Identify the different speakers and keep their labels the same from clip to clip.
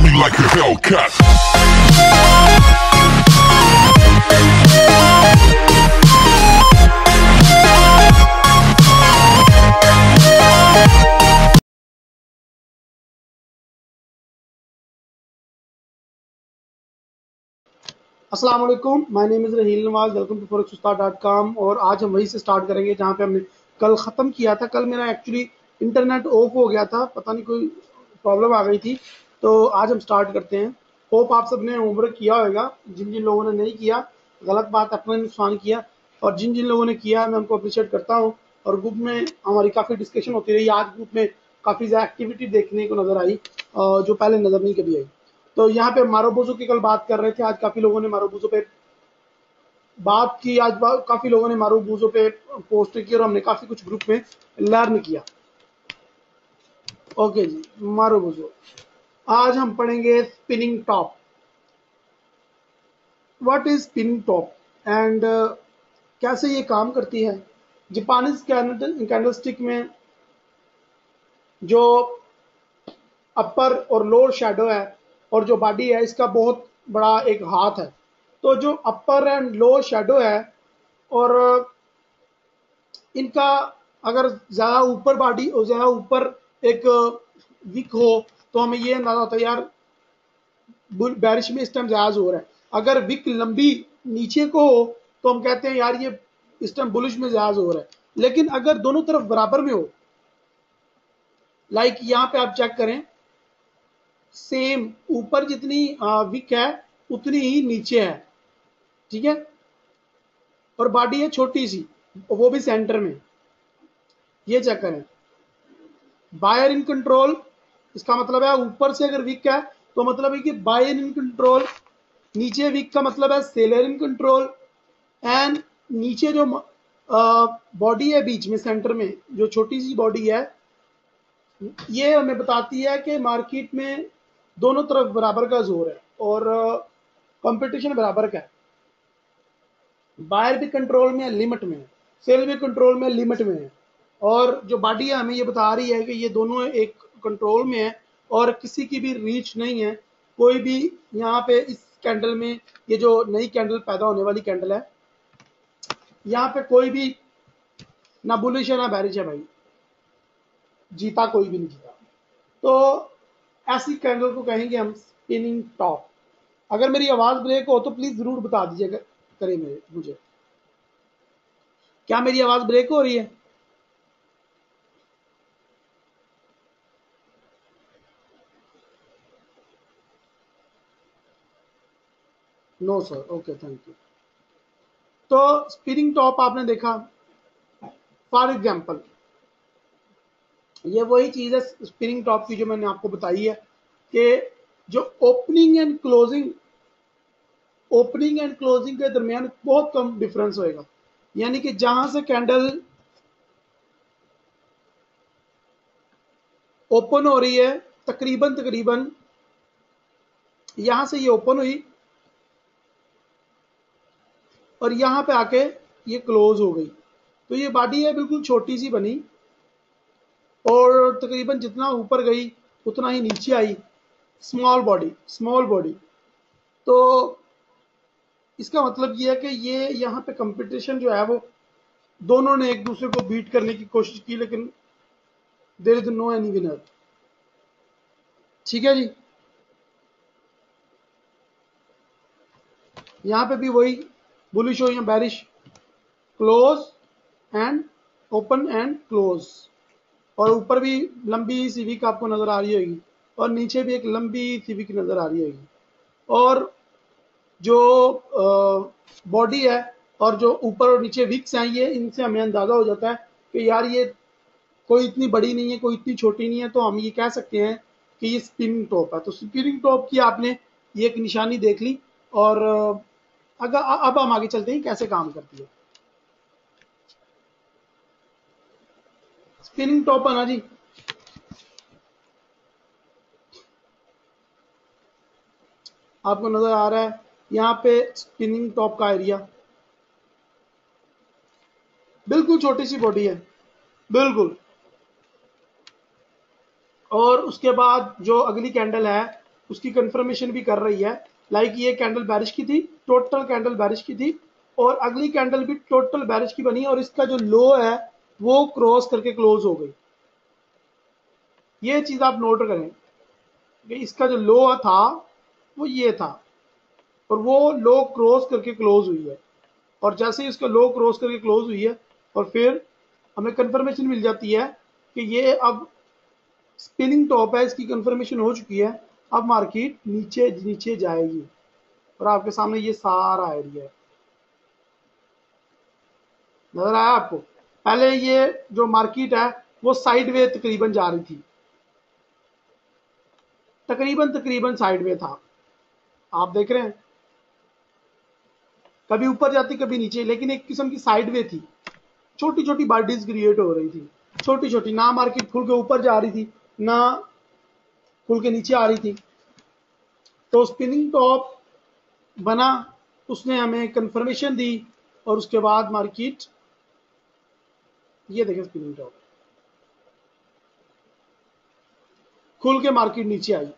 Speaker 1: me like a Hellcat.
Speaker 2: अस्सलाम वालेकुम, my name is Raheel Nawaz. Welcome to ForexUstaad.com। और आज हम वहीं से स्टार्ट करेंगे जहां पे हमने कल ख़त्म किया था। कल मेरा एक्चुअली इंटरनेट ऑफ हो गया था, पता नहीं कोई प्रॉब्लम आ गई थी, तो आज हम स्टार्ट करते हैं। होप आप सब ने होमवर्क किया होगा। जिन जिन लोगों ने नहीं किया, गलत बात, अपना नुकसान किया, और जिन जिन लोगों ने किया मैं उनको अप्रिशिएट करता हूँ। और ग्रुप में हमारी काफ़ी डिस्कशन होती रही। आज ग्रुप में काफ़ी ज़्यादा एक्टिविटी देखने को नज़र आई, जो पहले नज़र नहीं कभी आई। तो यहाँ पे मारोबूजो की कल बात कर रहे थे, आज काफी लोगों ने मारोबूजो पे बात की, काफी लोगों ने मारोबूजो पे पोस्ट की और हमने काफी कुछ ग्रुप में लर्न किया। ओके जी, मारोबूजो आज हम पढ़ेंगे spinning top. What is spinning top and कैसे ये काम करती है। जापानीज कैंडलस्टिक में जो अपर और लोअर शेडो है और जो बॉडी है, इसका बहुत बड़ा एक हाथ है। तो जो अपर एंड लोअर शेडो है, और इनका अगर ज़्यादा ऊपर बॉडी और ज़्यादा ऊपर एक विक हो तो हमें ये अंदाजा होता है यार बेरिश में इस टाइम ज़्यादा हो रहा है। अगर विक लंबी नीचे को हो तो हम कहते हैं यार ये इस टाइम बुलिश में ज़्यादा हो रहा है। लेकिन अगर दोनों तरफ बराबर में हो, लाइक यहाँ पे आप चेक करें, सेम ऊपर जितनी विक है उतनी ही नीचे है, ठीक है, और बॉडी है छोटी सी, वो भी सेंटर में। ये चेक करें, बायर इन कंट्रोल, इसका मतलब है ऊपर से अगर वीक है तो मतलब है कि बायर इन कंट्रोल, नीचे वीक का मतलब है सेलर इन कंट्रोल। एंड नीचे जो बॉडी है बीच में सेंटर में जो छोटी सी बॉडी है, ये हमें बताती है कि मार्केट में दोनों तरफ बराबर का जोर है और कंपटीशन बराबर का है। बायर भी कंट्रोल में है, लिमिट में है, सेल भी कंट्रोल में, लिमिट में है। और जो बॉडी है हमें ये बता रही है कि ये दोनों एक कंट्रोल में है और किसी की भी रीच नहीं है। कोई भी यहाँ पे इस कैंडल में, ये जो नई कैंडल पैदा होने वाली कैंडल है, यहाँ पे कोई भी ना बुलिश है ना बैरिश है भाई, जीता कोई भी नहीं जीता। तो ऐसी कैंडल को कहेंगे हम स्पिनिंग टॉप। अगर मेरी आवाज ब्रेक हो तो प्लीज जरूर बता दीजिएगा, करें मुझे, क्या मेरी आवाज ब्रेक हो रही है? No sir, okay, thank you. तो स्पिनिंग टॉप आपने देखा, फॉर एग्जांपल ये वही चीज है स्पिनिंग टॉप की जो मैंने आपको बताई है कि जो ओपनिंग एंड क्लोजिंग के दरमियान बहुत कम डिफरेंस होएगा। यानी कि जहां से कैंडल ओपन हो रही है, तकरीबन यहां से ये ओपन हुई और यहां पे आके ये क्लोज हो गई, तो ये बॉडी है बिल्कुल छोटी सी बनी और तकरीबन जितना ऊपर गई उतना ही नीचे आई। Small body. तो इसका मतलब ये है कि ये यहाँ पे कंपटीशन जो है वो दोनों ने एक दूसरे को बीट करने की कोशिश की, लेकिन there is no any winner. ठीक है जी, यहाँ पे भी वही बुलिश हो या bearish, close and open and close. और ऊपर भी लंबी सी विक आपको नजर आ रही होगी और नीचे भी एक लंबी सी विक नजर आ रही होगी। और जो बॉडी है और जो ऊपर और नीचे विक्स हैं, ये इनसे हमें अंदाजा हो जाता है कि यार ये कोई इतनी बड़ी नहीं है, कोई इतनी छोटी नहीं है, तो हम ये कह सकते हैं कि ये स्पिनिंग टॉप है। तो स्पिनिंग टॉप की आपने ये एक निशानी देख ली। और अगर अब हम आगे चलते हैं कैसे काम करती है स्पिनिंग टॉप, है ना जी। आपको नजर आ रहा है यहाँ पे स्पिनिंग टॉप का एरिया, बिल्कुल छोटी सी बॉडी है, बिल्कुल। और उसके बाद जो अगली कैंडल है उसकी कंफर्मेशन भी कर रही है। लाइक ये कैंडल बैरिश की थी, टोटल कैंडल बैरिश की थी, और अगली कैंडल भी टोटल बैरिश की बनी, और इसका जो लो है वो क्रॉस करके क्लोज हो गई। ये चीज आप नोट करें कि इसका जो लो था वो ये था, और वो लो क्रॉस करके क्लोज हुई है। और जैसे ही उसका लो क्रॉस करके क्लोज हुई है, और फिर हमें कंफर्मेशन मिल जाती है कि ये अब स्पिनिंग टॉप है, इसकी कंफर्मेशन हो चुकी है, अब मार्केट नीचे नीचे जाएगी। और आपके सामने ये सारा एरिया है, नजर आया आपको। पहले ये जो मार्केट है वो साइडवे तकरीबन जा रही थी, तकरीबन तकरीबन साइडवे था, आप देख रहे हैं, कभी ऊपर जाती कभी नीचे, लेकिन एक किस्म की साइडवे थी। छोटी छोटी बॉडीज क्रिएट हो रही थी, छोटी छोटी, ना मार्केट खुल के ऊपर जा रही थी ना खुल के नीचे आ रही थी। तो स्पिनिंग टॉप बना, उसने हमें कंफर्मेशन दी, और उसके बाद मार्केट, ये देखें स्पिनिंग टॉप खुल के मार्केट नीचे आई।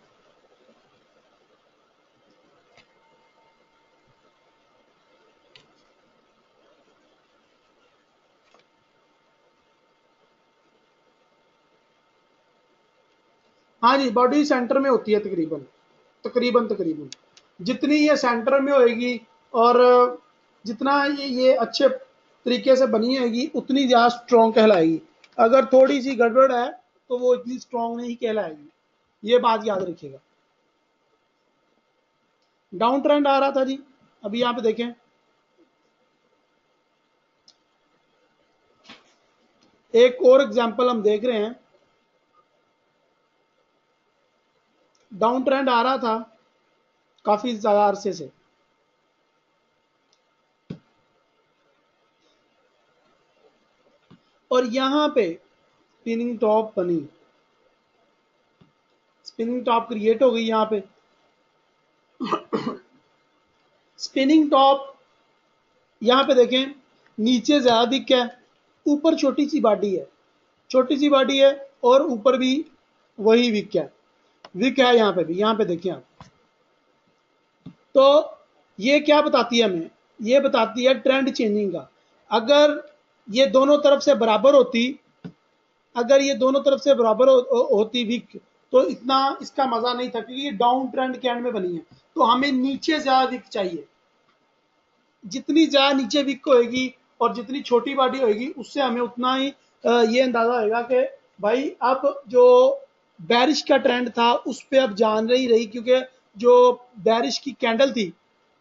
Speaker 2: हाँ जी, बॉडी सेंटर में होती है तकरीबन तकरीबन तकरीबन, जितनी ये सेंटर में होएगी और जितना ये अच्छे तरीके से बनी होगी उतनी ज्यादा स्ट्रॉन्ग कहलाएगी। अगर थोड़ी सी गड़बड़ है तो वो इतनी स्ट्रॉन्ग नहीं कहलाएगी, ये बात याद रखिएगा। डाउन ट्रेंड आ रहा था जी, अभी यहां पे देखें, एक और एग्जांपल हम देख रहे हैं। डाउन ट्रेंड आ रहा था काफी ज्यादा अरसे से, और यहां पे स्पिनिंग टॉप बनी, स्पिनिंग टॉप क्रिएट हो गई यहां पे। स्पिनिंग टॉप यहां पे देखें, नीचे ज्यादा दिख है, ऊपर छोटी सी बॉडी है, छोटी सी बॉडी है, और ऊपर भी वही विक है, विक है यहां पे भी, यहां पे देखिए आप। तो ये क्या बताती है हमें, ये बताती है ट्रेंड चेंजिंग का। अगर ये दोनों तरफ से बराबर होती, अगर ये दोनों तरफ से बराबर होती विक, तो इतना इसका मजा नहीं था, क्योंकि ये डाउन ट्रेंड के एंड में बनी है। तो हमें नीचे ज्यादा विक चाहिए, जितनी ज्यादा नीचे विक होगी और जितनी छोटी बॉडी होगी, उससे हमें उतना ही ये अंदाजा होगा कि भाई अब जो बैरिश का ट्रेंड था उस पर अब जान नहीं रही, क्योंकि जो बैरिश की कैंडल थी,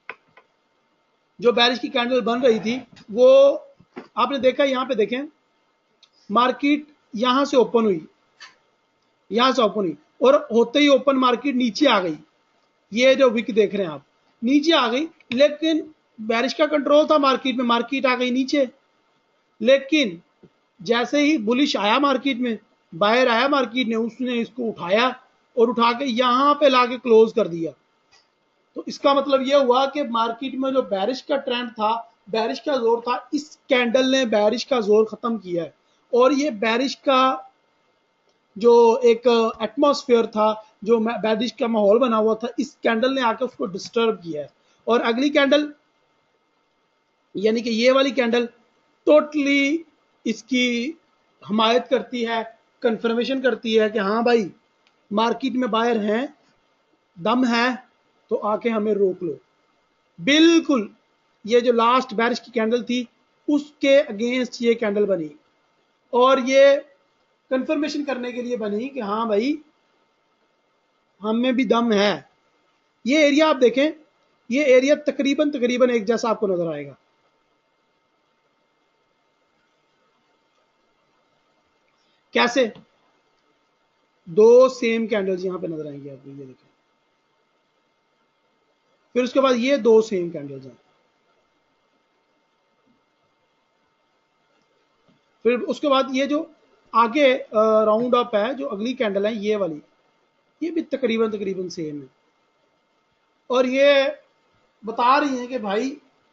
Speaker 2: जो बैरिश की कैंडल बन रही थी, वो आपने देखा, यहां पे देखें, मार्केट यहां से ओपन हुई, यहां से ओपन हुई, और होते ही ओपन मार्केट नीचे आ गई। ये जो विक देख रहे हैं आप, नीचे आ गई, लेकिन बैरिश का कंट्रोल था मार्केट में, मार्केट आ गई नीचे। लेकिन जैसे ही बुलिश आया मार्केट में, बाहर आया मार्केट ने, उसने इसको उठाया और उठा के यहां पे लाके क्लोज कर दिया। तो इसका मतलब यह हुआ कि मार्केट में जो बैरिश का ट्रेंड था, बैरिश का जोर था, इस कैंडल ने बैरिश का जोर खत्म किया है। और ये बैरिश का जो एक एटमॉस्फेयर था, जो बैरिश का माहौल बना हुआ था, इस कैंडल ने आकर उसको डिस्टर्ब किया है। और अगली कैंडल, यानी कि ये वाली कैंडल, टोटली इसकी हमायत करती है, कंफर्मेशन करती है कि हाँ भाई मार्केट में बायर हैं, दम है, तो आके हमें रोक लो। बिल्कुल ये जो लास्ट बैरिश की कैंडल थी उसके अगेंस्ट ये कैंडल बनी, और ये कंफर्मेशन करने के लिए बनी कि हाँ भाई हमें भी दम है। ये एरिया आप देखें, ये एरिया तकरीबन तकरीबन एक जैसा आपको नजर आएगा। कैसे? दो सेम कैंडल्स यहां पे नजर आएंगे आपको, ये देखें, फिर उसके बाद ये दो सेम कैंडल्स हैं, फिर उसके बाद ये जो आगे राउंड अप है, जो अगली कैंडल है ये वाली, ये भी तकरीबन तकरीबन सेम है। और ये बता रही है कि भाई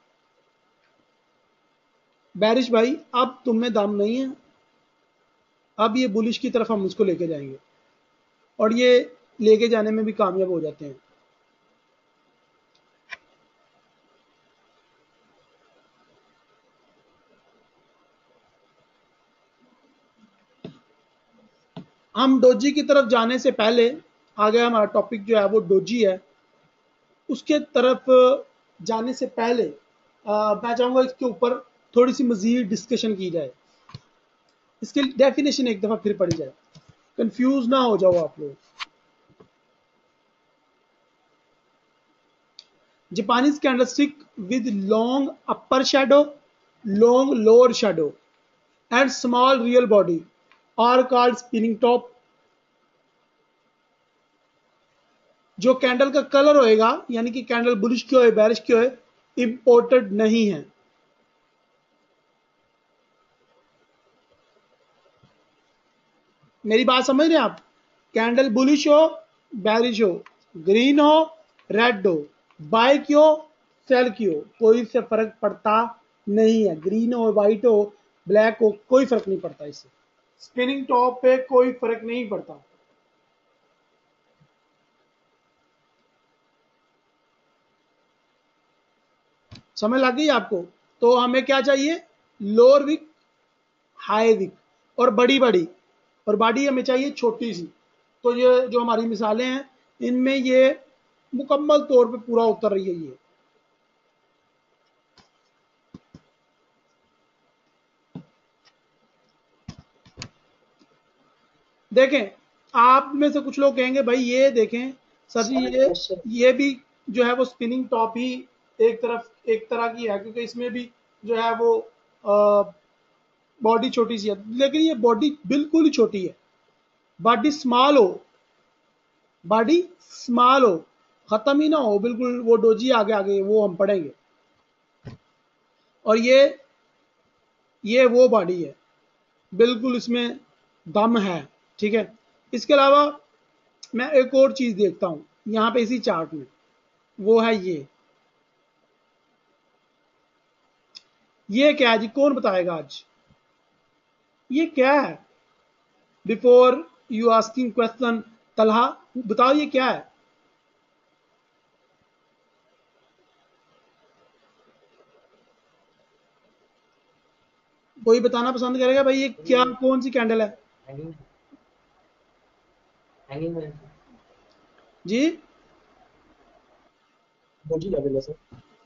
Speaker 2: बैरिश भाई अब तुम में दम नहीं है, अब ये बुलिश की तरफ हम इसको लेके जाएंगे। और ये लेके जाने में भी कामयाब हो जाते हैं। हम डोजी की तरफ जाने से पहले, आगे हमारा टॉपिक जो है वो डोजी है, उसके तरफ जाने से पहले मैं चाहूंगा इसके ऊपर थोड़ी सी मजीद डिस्कशन की जाए, इसकी डेफिनेशन एक दफा फिर पढ़ी जाए, कंफ्यूज ना हो जाओ आप लोग। Japanese candlestick with long upper shadow, long lower shadow, and small real body are called spinning top। जो कैंडल का कलर होएगा, यानी कि कैंडल बुलिश क्यों है बेरिश क्यों है, इंपोर्टेड नहीं है। मेरी बात समझ रहे हैं आप? कैंडल बुलिश हो, बेरिश हो, ग्रीन हो, रेड हो, बाय की हो, सेल की हो, कोई से फर्क पड़ता नहीं है। ग्रीन हो, व्हाइट हो, ब्लैक हो, कोई फर्क नहीं पड़ता इससे। स्पिनिंग टॉप पे कोई फर्क नहीं पड़ता। समझ लग गई आपको? तो हमें क्या चाहिए? लोअर विक, हाई विक, और बड़ी बड़ी, और बॉडी हमें चाहिए छोटी सी। तो ये जो हमारी मिसालें हैं, इनमें ये मुकम्मल तौर पे पूरा उतर रही है। ये देखें, आप में से कुछ लोग कहेंगे भाई ये देखें सर जी, ये भी जो है वो स्पिनिंग टॉप ही एक तरह की है, क्योंकि इसमें भी जो है वो बॉडी छोटी सी है, लेकिन ये बॉडी बिल्कुल ही छोटी है। बॉडी स्मॉल हो, बॉडी स्मॉल हो, खत्म ही ना हो बिल्कुल, वो डोजी आगे आगे वो हम पढ़ेंगे। और ये वो बॉडी है, बिल्कुल इसमें दम है। ठीक है, इसके अलावा मैं एक और चीज देखता हूं यहां पे इसी चार्ट में, वो है ये क्या है जी? कौन बताएगा आज ये क्या है? Before you asking question, Talha बताओ ये क्या है? कोई बताना पसंद करेगा भाई ये क्या, कौन सी कैंडल है जी?
Speaker 1: डोजी लेवल है सर।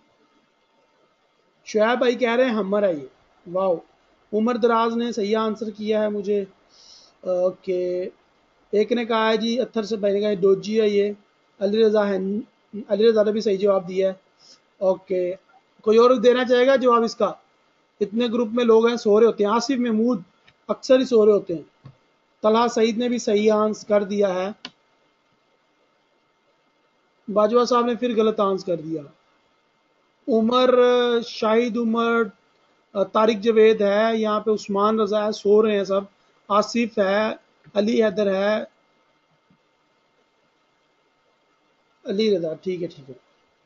Speaker 2: शुएब भाई कह रहे हैं हमर है ये। वाह, उमर दराज ने सही आंसर किया है मुझे। ओके, एक ने कहा है जी, अत्थर से भाई ने कहा डोजी है ये। अली रजा है, अली रजा ने भी सही जवाब दिया है। ओके, कोई और देना चाहेगा जवाब इसका? इतने ग्रुप में लोग हैं, सो रहे होते हैं। आसिफ महमूद अक्सर ही सो रहे होते हैं। तलहा सईद ने भी सही आंसर कर दिया है। बाजवा साहब ने फिर गलत आंसर कर दिया। उमर, शाहिद उमर, तारिक जवेद है यहाँ पे, उस्मान रजा है, सो रहे हैं सब। आसिफ है, अली हैदर है, अली रजा, ठीक है ठीक है।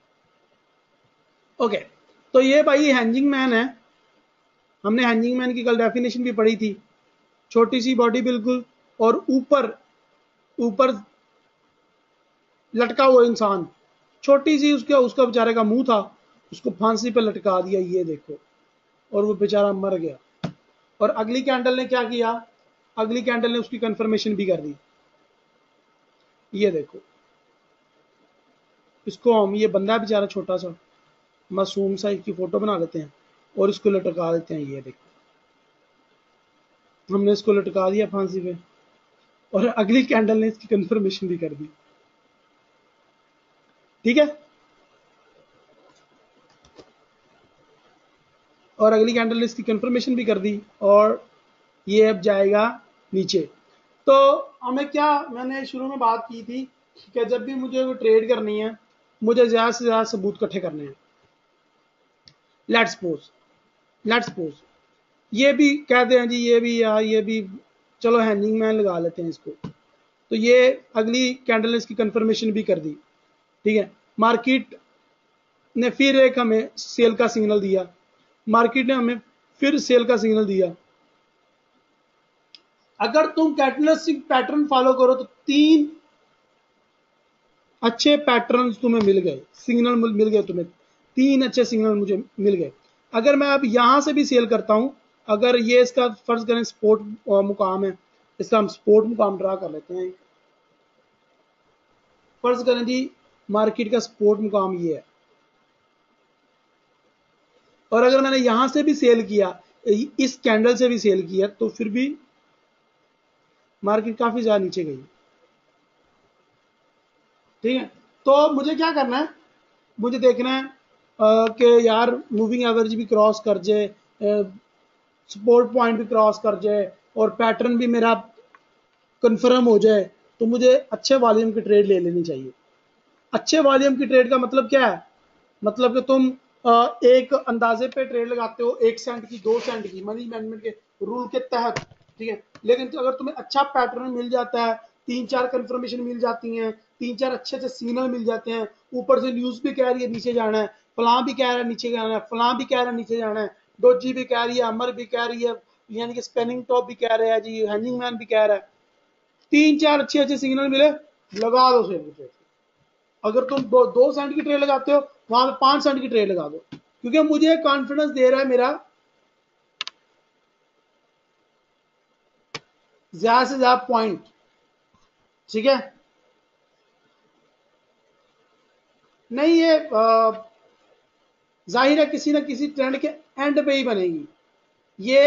Speaker 2: ओके, तो ये भाई हैंजिंग मैन है। हमने हैंजिंग मैन की कल डेफिनेशन भी पढ़ी थी। छोटी सी बॉडी बिल्कुल, और ऊपर ऊपर लटका हुआ इंसान, छोटी सी उसका उसका बेचारे का मुंह था, उसको फांसी पे लटका दिया, ये देखो, और वो बेचारा मर गया। और अगली कैंडल ने क्या किया? अगली कैंडल ने उसकी कंफर्मेशन भी कर दी। ये देखो, इसको हम, ये बंदा बेचारा छोटा सा मासूम सा, इसकी फोटो बना लेते हैं और इसको लटका देते हैं। ये देखो, हमने इसको लटका दिया फांसी पे, और अगली कैंडल ने इसकी कंफर्मेशन भी कर दी। ठीक है, और अगली कैंडल ने इसकी कंफर्मेशन भी कर दी, और ये अब जाएगा नीचे। तो हमें क्या, मैंने शुरू में बात की थी कि जब भी मुझे कोई ट्रेड करनी है, मुझे ज्यादा से ज्यादा सबूत इकट्ठे करने हैं। लेट्स सपोज ये भी कहते हैं जी, ये भी यार, ये भी चलो हैंगिंग मैन लगा लेते हैं इसको। तो ये अगली कैंडल ने इसकी कंफर्मेशन भी कर दी। ठीक है, मार्केट ने फिर एक हमें सेल का सिग्नल दिया, मार्केट ने हमें फिर सेल का सिग्नल दिया। अगर तुम कैंडलस्टिक पैटर्न फॉलो करो तो अच्छे पैटर्न्स तुम्हें मिल गए, सिग्नल मिल गए तुम्हें, 3 अच्छे सिग्नल मुझे मिल गए। अगर मैं अब यहां से भी सेल करता हूं, अगर ये इसका फर्ज करें सपोर्ट मुकाम है, इसका हम सपोर्ट मुकाम ड्रा कर लेते हैं। फर्ज करें जी मार्केट का सपोर्ट मुकाम ये है, और अगर मैंने यहां से भी सेल किया, इस कैंडल से भी सेल किया, तो फिर भी मार्केट काफी ज्यादा नीचे गई। ठीक है, तो मुझे क्या करना है, मुझे देखना है कि यार मूविंग एवरेज भी क्रॉस कर जाए, सपोर्ट पॉइंट भी क्रॉस कर जाए, और पैटर्न भी मेरा कंफर्म हो जाए, तो मुझे अच्छे वॉल्यूम की ट्रेड ले लेनी चाहिए। अच्छे वॉल्यूम की ट्रेड का मतलब क्या है, मतलब कि तुम एक अंदाजे पे ट्रेड लगाते हो, 1 सेंट की, 2 सेंट की, मनी मैनेजमेंट के रूल के तहत। ठीक है, लेकिन तो अगर तुम्हें अच्छा पैटर्न मिल जाता है, 3-4 कंफर्मेशन मिल जाती हैं, 3-4 अच्छे अच्छे सिग्नल मिल जाते हैं, ऊपर से न्यूज भी कह रही है नीचे जाना है, फलां भी कह रहा है नीचे जाना है, फलां भी कह रहा है नीचे जाना है, डोजी भी कह रही है, अमर भी कह रही है, यानी कि स्पेनिंग टॉप भी कह रहा है जी, हैंगिंग मैन भी कह रहा है, 3-4 अच्छे अच्छे सिग्नल मिले, लगा दो सेल की ट्रेड। अगर तुम 2 सेंट की ट्रेड लगाते हो, वहां पे 5 सेंट की ट्रेड लगा दो, क्योंकि मुझे कॉन्फिडेंस दे रहा है मेरा ज्यादा से ज्यादा पॉइंट। ठीक है, नहीं ये जाहिर है किसी ना किसी ट्रेंड के एंड पे ही बनेगी ये।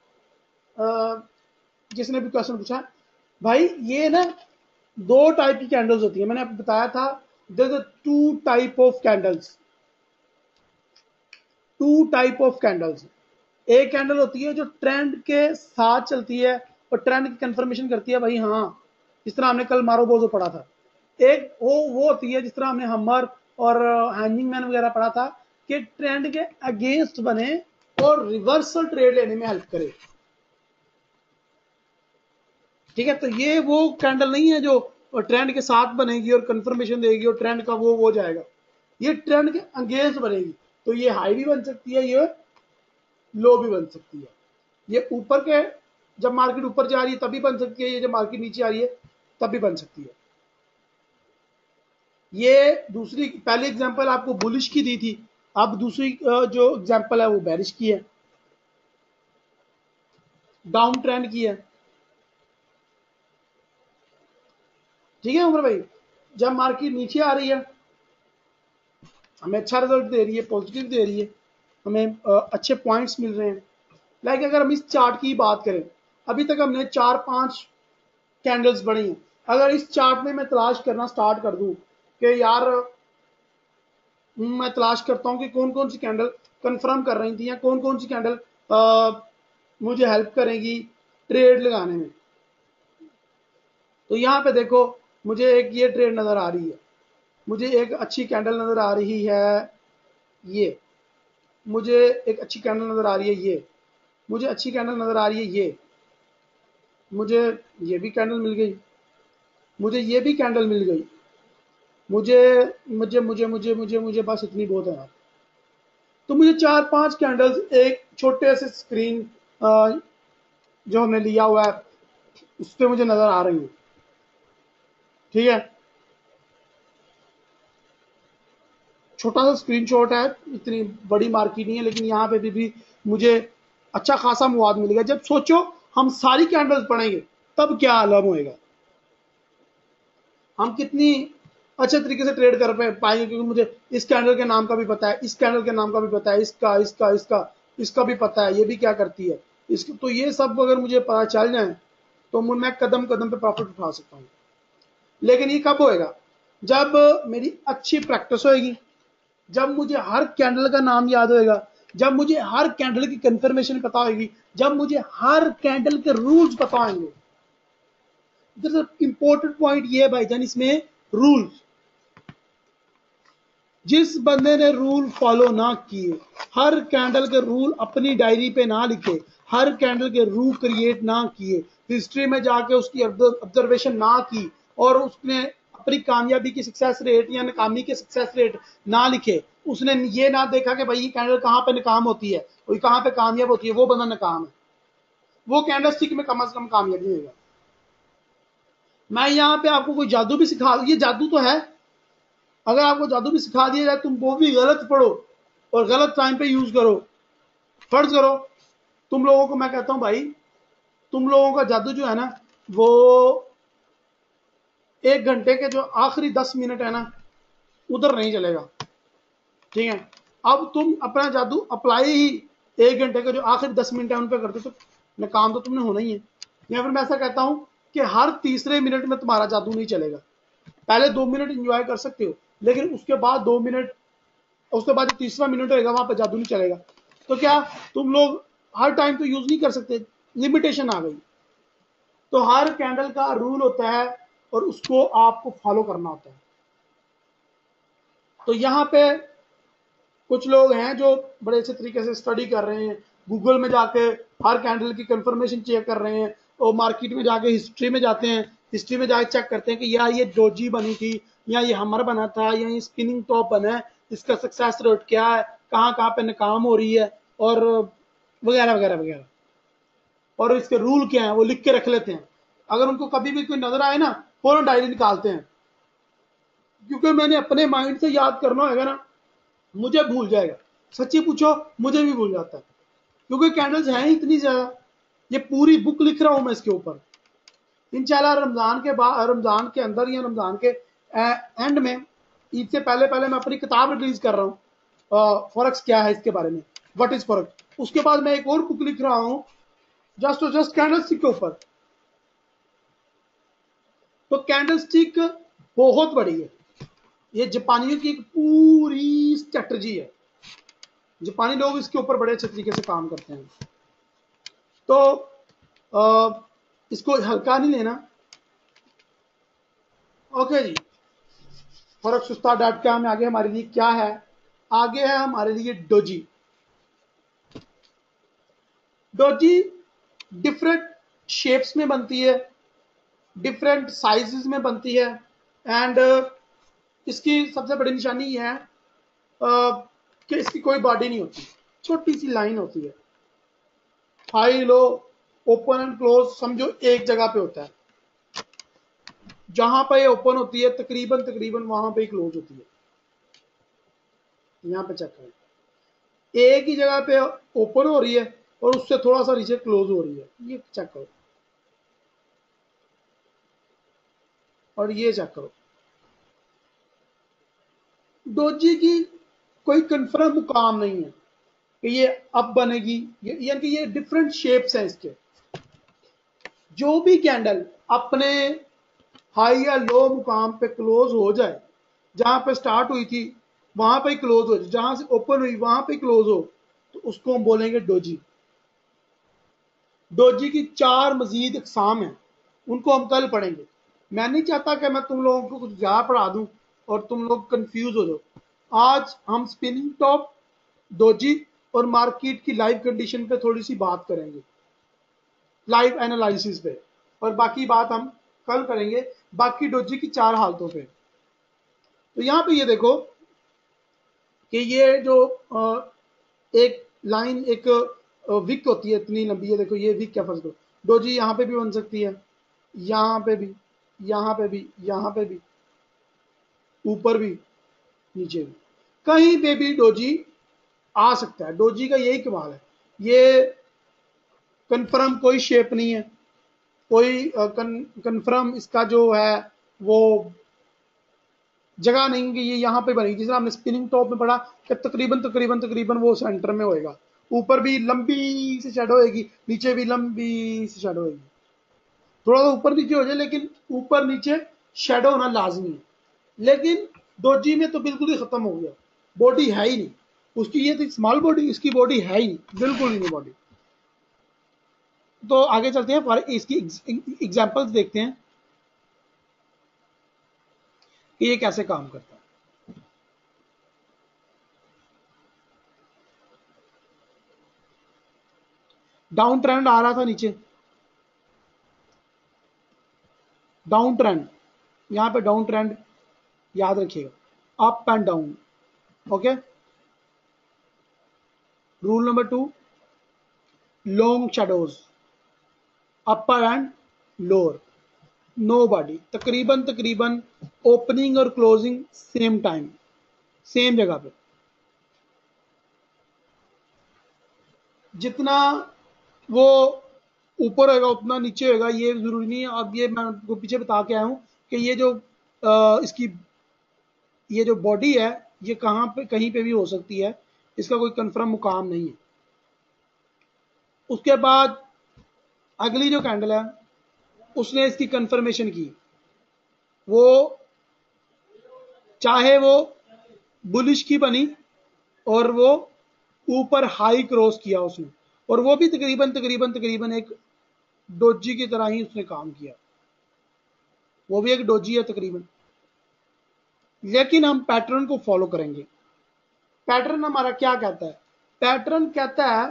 Speaker 2: जिसने भी क्वेश्चन पूछा भाई, ये ना 2 टाइप की कैंडल्स होती है, मैंने आपको बताया था, there 2 type of candles, 2 type of candles. एक कैंडल होती है जो ट्रेंड के साथ चलती है और ट्रेंड की कंफर्मेशन करती है, भाई हाँ, जिस तरह हमने कल मारोबोजो पढ़ा था। एक वो होती है जिस तरह हमने हमर और हैंगिंग मैन वगैरह पढ़ा था, कि ट्रेंड के अगेंस्ट बने और रिवर्सल ट्रेड लेने में हेल्प करे। ठीक है, तो ये वो कैंडल नहीं है जो ट्रेंड के साथ बनेगी और कंफर्मेशन देगी और ट्रेंड का वो जाएगा, ये ट्रेंड के अगेंस्ट बनेगी। तो ये हाई भी बन सकती है, ये लो भी बन सकती है, ये ऊपर के जब मार्केट ऊपर जा रही है तभी बन सकती है, ये जब मार्केट नीचे आ रही है तब भी बन सकती है। ये दूसरी, पहली एग्जांपल आपको बुलिश की दी थी, अब दूसरी जो एग्जांपल है वो बेरिश की है, डाउन ट्रेंड की है। ठीक है उमर भाई, जब मार्केट नीचे आ रही है, हमें अच्छा रिजल्ट दे रही है, पॉजिटिव दे रही है, हमें अच्छे पॉइंट्स मिल रहे हैं। लाइक अगर हम इस चार्ट की बात करें, अभी तक हमने 4-5 कैंडल्स बनी हैं, अगर इस चार्ट में मैं तलाश करना स्टार्ट कर दूं कि यार मैं तलाश करता हूं कि कौन कौन सी कैंडल कंफर्म कर रही थी या कौन कौन सी कैंडल मुझे हेल्प करेंगी ट्रेड लगाने में, तो यहां पे देखो मुझे एक ये ट्रेड नजर आ रही है, मुझे एक अच्छी कैंडल नजर आ रही है, ये मुझे एक अच्छी कैंडल नजर आ रही है, ये मुझे अच्छी कैंडल नजर आ रही है, ये मुझे ये भी कैंडल मिल गई, मुझे ये भी कैंडल मिल गई, मुझे मुझे मुझे मुझे मुझे मुझे बस इतनी बहुत है। तो मुझे 4-5 कैंडल्स एक छोटे से स्क्रीन जो हमने लिया हुआ है उस पर मुझे नजर आ रही है। ठीक है, छोटा सा स्क्रीनशॉट है, इतनी बड़ी मार्केट नहीं है, लेकिन यहाँ पे भी मुझे अच्छा खासा मुवाद मिलेगा। जब सोचो हम सारी कैंडल्स पढ़ेंगे तब क्या आलम होएगा, हम कितनी अच्छे तरीके से ट्रेड कर पाएंगे, क्योंकि मुझे इस कैंडल के नाम का भी पता है, इस कैंडल के नाम का भी पता है, इसका इसका इसका इसका भी पता है, ये भी क्या करती है इसको, तो ये सब अगर मुझे पता चल जाए तो मैं कदम कदम पे प्रॉफिट उठा सकता हूँ। लेकिन ये कब होएगा, जब मेरी अच्छी प्रैक्टिस होएगी, जब मुझे हर कैंडल का नाम याद होएगा, जब मुझे हर कैंडल की कंफर्मेशन पता होगी, जब मुझे हर कैंडल के रूल्स पता होंगे। इंपॉर्टेंट पॉइंट ये है भाईजान इसमें, रूल, जिस बंदे ने रूल फॉलो ना किए, हर कैंडल के रूल अपनी डायरी पे ना लिखे, हर कैंडल के रूल क्रिएट ना किए, हिस्ट्री में जाके उसकी ऑब्जर्वेशन ना की, और उसने अपनी कामयाबी की सक्सेस रेट या नाकामी की सक्सेस रेट ना लिखे, उसने ये ना देखा कि भाई ये कैंडल कहां पे नाकाम होती है और कहां पे कामयाब होती है, वो बंदा नाकाम है, वो कैंडलस्टिक में कम से कम कामयाबी होगा। मैं यहाँ पे आपको कोई जादू भी सिखा, ये जादू तो है, अगर आपको जादू भी सिखा दिया जाए, तुम वो भी गलत पढ़ो और गलत टाइम पे यूज करो। फर्ज करो तुम लोगों को मैं कहता हूं भाई, तुम लोगों का जादू जो है ना, वो 1 घंटे के जो आखिरी 10 मिनट है ना, उधर नहीं चलेगा। ठीक है, अब तुम अपना जादू अप्लाई ही 1 घंटे के जो आखिरी 10 मिनट है उन पर करते, तो काम तो तुमने होना ही है। या फिर मैं ऐसा कहता हूं कि हर तीसरे मिनट में तुम्हारा जादू नहीं चलेगा। पहले 2 मिनट इंजॉय कर सकते हो, लेकिन उसके बाद 2 मिनट, उसके बाद जो तीसरा मिनट रहेगा वहां पर जादू नहीं चलेगा। तो क्या तुम लोग हर टाइम तो यूज नहीं कर सकते, लिमिटेशन आ गई। तो हर कैंडल का रूल होता है और उसको आपको फॉलो करना होता है। तो यहां पे कुछ लोग हैं जो बड़े अच्छे तरीके से स्टडी कर रहे हैं, गूगल में जाके हर कैंडल की कंफर्मेशन चेक कर रहे हैं, और मार्केट में जाके हिस्ट्री में जाते हैं, हिस्ट्री में जाके चेक करते हैं कि या ये डोजी बनी थी, या ये हमर बना था, या ये स्पिनिंग टॉप बना है, इसका सक्सेस रेट क्या है, कहाँ कहाँ पे नाकाम हो रही है, और वगैरह वगैरह वगैरह, और इसके रूल क्या है वो लिख के रख लेते हैं। अगर उनको कभी भी कोई नजर आए ना, फौरन डायरी निकालते हैं, क्योंकि मैंने अपने माइंड से याद करना होगा ना, मुझे भूल जाएगा। सच्ची पूछो मुझे भी भूल जाता है, क्योंकि कैंडल्स हैं ही इतनी ज्यादा। ये पूरी बुक लिख रहा हूं मैं इसके ऊपर। इंशाल्लाह रमजान के बाद, रमजान के अंदर या रमजान के एंड में, ईद से पहले पहले मैं अपनी किताब रिलीज कर रहा हूँ, फॉरेक्स क्या है इसके बारे में, व्हाट इज फॉरेक्स। उसके बाद मैं एक और बुक लिख रहा हूँ जस्ट जस्ट कैंडलस्टिक के ऊपर। तो कैंडलस्टिक बहुत बड़ी है, ये जापानियों की एक पूरी स्ट्रेटजी है। जापानी लोग इसके ऊपर बड़े अच्छे तरीके से काम करते हैं। तो इसको हल्का नहीं लेना। ओके जी, ForexUstaad.com में आगे हमारे लिए क्या है? आगे है हमारे लिए डोजी। डोजी डिफरेंट शेप्स में बनती है, डिफरेंट साइजेस में बनती है, एंड इसकी सबसे बड़ी निशानी ये है कि इसकी कोई बॉडी नहीं होती, छोटी सी लाइन होती है। High low, open and close समझो एक जगह पे होता है। जहां पे ओपन होती है तकरीबन तकरीबन वहां पे क्लोज होती है। यहां पे चेक करें, एक ही जगह पे ओपन हो रही है और उससे थोड़ा सा नीचे क्लोज हो रही है। ये चेक करो और ये चेक करो। डोजी की कोई कंफर्म मुकाम नहीं है कि ये अब बनेगी, यानी कि ये डिफरेंट शेप्स हैं इसके। जो भी कैंडल अपने हाई या लो मुकाम पे क्लोज हो जाए, जहां पे स्टार्ट हुई थी वहां पे क्लोज हो जाए, जहां से ओपन हुई वहां पे क्लोज हो, तो उसको हम बोलेंगे डोजी। डोजी की 4 मजीद इकसाम हैं, उनको हम कल पढ़ेंगे। मैं नहीं चाहता कि मैं तुम लोगों को कुछ ज्यादा पढ़ा दूं और तुम लोग कंफ्यूज हो जाओ। आज हम स्पिनिंग टॉप, डोजी और मार्केट की लाइव कंडीशन पे थोड़ी सी बात करेंगे, लाइव एनालिसिस पे, और बाकी बात हम कल करेंगे बाकी डोजी की 4 हालतों पे। तो यहां पे ये देखो कि ये जो एक लाइन, एक विक होती है इतनी लंबी है, देखो ये विक क्या, फर्ज करो डोजी यहाँ पे भी बन सकती है, यहाँ पे भी, यहाँ पे भी, यहाँ पे भी, ऊपर भी, नीचे भी, कहीं पे भी डोजी आ सकता है। डोजी का यही कमाल है, ये कंफर्म कोई शेप नहीं है, कोई कंफर्म इसका जो है वो जगह नहीं कि ये यहाँ पे बनेगी। जैसे हमने स्पिनिंग टॉप में पढ़ा कि तकरीबन तकरीबन तकरीबन वो सेंटर में होएगा, ऊपर भी लंबी सी शेडो होएगी, नीचे भी लंबी सी शेडो होएगी। थोड़ा सा ऊपर नीचे हो जाए लेकिन ऊपर नीचे शेडो होना लाजमी है। लेकिन डोजी में तो बिल्कुल ही खत्म हो गया, बॉडी है ही नहीं उसकी। ये थी स्मॉल बॉडी, इसकी बॉडी है ही नहीं, बिल्कुल ही नहीं बॉडी। तो आगे चलते हैं, फॉर इसकी एग्जांपल्स देखते हैं कि ये कैसे काम करता है। डाउन ट्रेंड आ रहा था नीचे, डाउन ट्रेंड, यहां पे डाउन ट्रेंड याद रखिएगा, up and down. Okay, rule number 2, long shadows, upper and lower. No body, तकरीबन तकरीबन ओपनिंग और क्लोजिंग सेम टाइम, सेम जगह पे। जितना वो ऊपर होगा उतना नीचे होगा, ये जरूरी नहीं है। अब ये मैं आपको पीछे बता के आया हूं कि ये जो इसकी ये जो बॉडी है ये कहां पे, कहीं पे भी हो सकती है, इसका कोई कंफर्म मुकाम नहीं है। उसके बाद अगली जो कैंडल है उसने इसकी कंफर्मेशन की, वो चाहे वो बुलिश की बनी और वो ऊपर हाई क्रॉस किया उसने, और वो भी तकरीबन तकरीबन तकरीबन एक डोजी की तरह ही उसने काम किया, वो भी एक डोजी है तकरीबन। लेकिन हम पैटर्न को फॉलो करेंगे। पैटर्न हमारा क्या कहता है? पैटर्न कहता है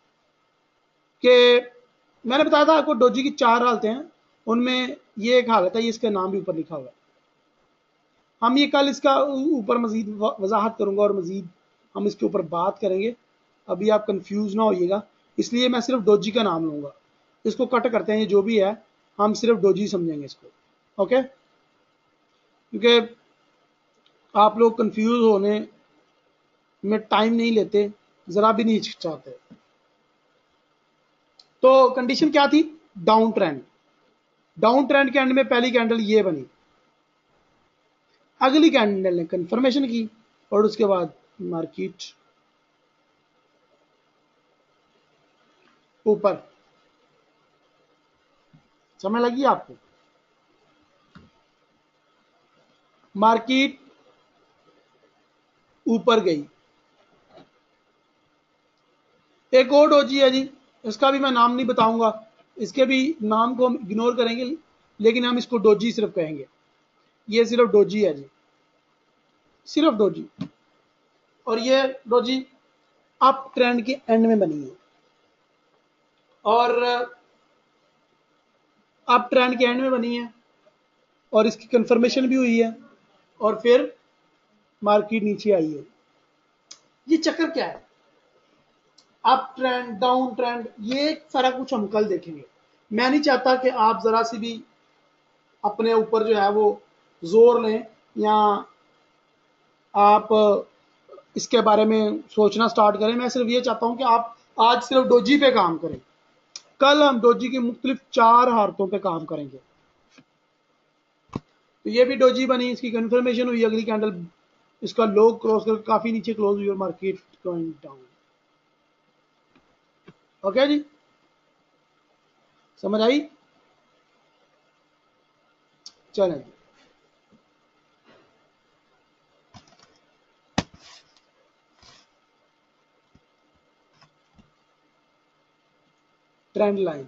Speaker 2: कि मैंने बताया था आपको डोजी की 4 हालतें हैं, उनमें ये एक हालत है, ये इसका नाम भी ऊपर लिखा हुआ है। हम ये कल इसका ऊपर मजीद वजाहत करूंगा और मजीद हम इसके ऊपर बात करेंगे, अभी आप कंफ्यूज ना होइएगा, इसलिए मैं सिर्फ डोजी का नाम लूंगा। इसको कट करते हैं, ये जो भी है हम सिर्फ डोजी समझेंगे इसको, ओके? क्योंकि आप लोग कंफ्यूज होने में टाइम नहीं लेते, जरा भी नहीं हिचकिचाते। तो कंडीशन क्या थी? Down trend. डाउन ट्रेंड के एंड में पहली कैंडल ये बनी, अगली कैंडल ने कंफर्मेशन की और उसके बाद मार्केट ऊपर। समझ लगी आपको? मार्केट ऊपर गई। एक और डोजी है जी, इसका भी मैं नाम नहीं बताऊंगा, इसके भी नाम को हम इग्नोर करेंगे, लेकिन हम इसको डोजी सिर्फ कहेंगे। ये सिर्फ डोजी है जी, सिर्फ डोजी। और ये डोजी अप ट्रेंड के एंड में बनी है, और अप ट्रेंड के एंड में बनी है और इसकी कंफर्मेशन भी हुई है, और फिर मार्केट नीचे आई है। ये चक्कर क्या है? अप ट्रेंड, डाउन ट्रेंड, ये सारा कुछ हम कल देखेंगे। मैं नहीं चाहता कि आप जरा सी भी अपने ऊपर जो है वो जोर लें या आप इसके बारे में सोचना स्टार्ट करें। मैं सिर्फ ये चाहता हूं कि आप आज सिर्फ डोजी पे काम करें, कल हम डोजी की मुख्तलिफ 4 हालतों पे काम करेंगे। तो ये भी डोजी बनी, इसकी कंफर्मेशन हुई, अगली कैंडल इसका लो क्रॉस कर काफी नीचे क्लोज हुई और मार्केट गोइंग डाउन। ओके जी, समझ आई? चलें, ट्रेंड लाइन।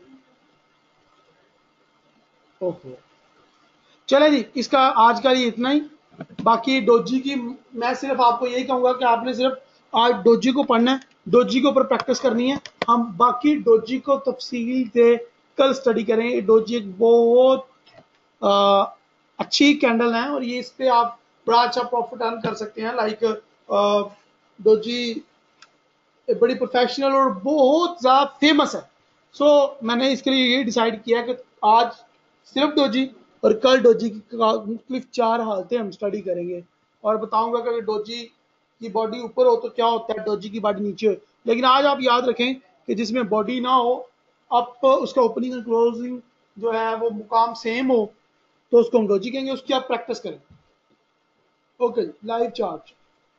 Speaker 2: ओहो, चले जी, इसका आज का ये इतना ही। बाकी डोजी की मैं सिर्फ आपको यही कहूंगा कि आपने सिर्फ आज डोजी को पढ़ना है, डोजी के ऊपर प्रैक्टिस करनी है। हम बाकी डोजी को तफसील से कल स्टडी करेंगे। डोजी एक बहुत अच्छी कैंडल है और ये इस पे आप बड़ा अच्छा प्रॉफिट अर्न कर सकते हैं। लाइक डोजी बड़ी प्रोफेशनल और बहुत ज़्यादा फेमस है। सो मैंने इसके लिए ये डिसाइड किया कि आज सिर्फ डोजी और कल डोजी की मुख्तलिफ 4 हालतें हम स्टडी करेंगे और बताऊंगा कि डोजी की बॉडी ऊपर हो तो क्या होता है, डोजी की बॉडी नीचे हो। लेकिन आज आप याद रखें कि जिसमें बॉडी ना हो, अप उसका ओपनिंग एंड क्लोजिंग जो है वो मुकाम सेम हो, तो उसको हम डोजी कहेंगे, उसकी आप प्रैक्टिस करें। Okay, live chart.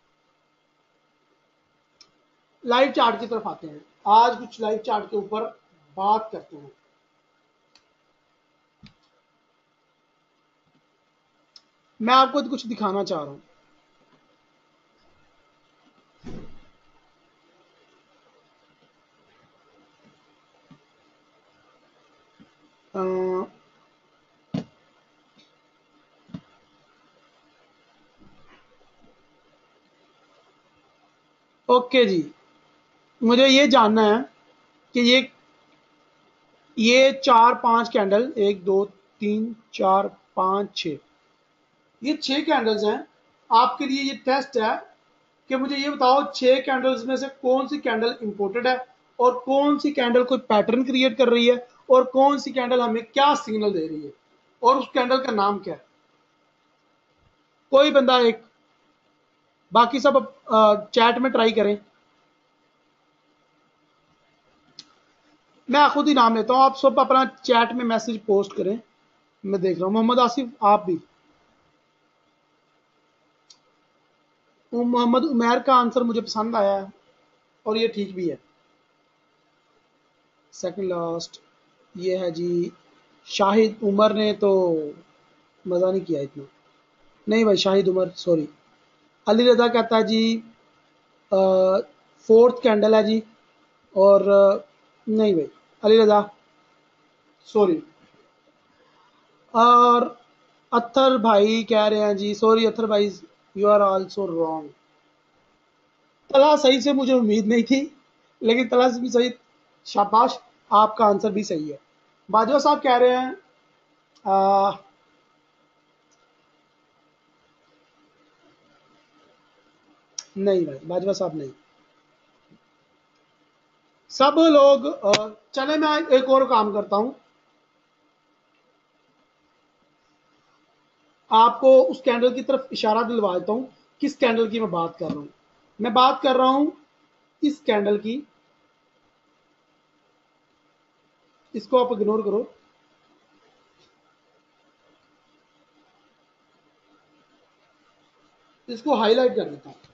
Speaker 2: Live chart की तरफ आते हैं। आज कुछ लाइव चार्ट के ऊपर बात करते हैं। मैं आपको कुछ दिखाना चाह रहा हूं। ओके जी, मुझे ये जानना है कि ये 4-5 कैंडल, 1 2 3 4 5 6, ये 6 कैंडल्स हैं। आपके लिए ये टेस्ट है कि मुझे ये बताओ 6 कैंडल्स में से कौन सी कैंडल इंपोर्टेड है और कौन सी कैंडल कोई पैटर्न क्रिएट कर रही है और कौन सी कैंडल हमें क्या सिग्नल दे रही है। और उस कैंडल का नाम क्या है? कोई बंदा एक, बाकी सब चैट में ट्राई करें। मैं खुद ही नाम लेता हूं, आप सब अपना चैट में मैसेज पोस्ट करें। मैं देख रहा हूं। मोहम्मद आसिफ, आप भी। मोहम्मद उमैर का आंसर मुझे पसंद आया है और ये ठीक भी है। सेकंड लास्ट ये है जी। शाहिद उमर ने तो मज़ा नहीं किया इतना। नहीं भाई, शाहिद उमर सॉरी। अली रजा कहता है जी फोर्थ कैंडल है जी। और नहीं भाई, अली रजा सॉरी। और अत्थर भाई कह रहे हैं जी, सॉरी अत्थर भाई, यू आर आल्सो रॉन्ग। तला सही से मुझे उम्मीद नहीं थी, लेकिन तला से भी सही। शाबाश, आपका आंसर भी सही है। बाजवा साहब कह रहे हैं नहीं भाई, बाजवा साहब नहीं। सब लोग चले, मैं एक और काम करता हूं, आपको उस कैंडल की तरफ इशारा दिलवा देता हूं। किस कैंडल की मैं बात कर रहा हूं? मैं बात कर रहा हूं इस कैंडल की। इसको आप इग्नोर करो। इसको हाईलाइट कर देता हूं।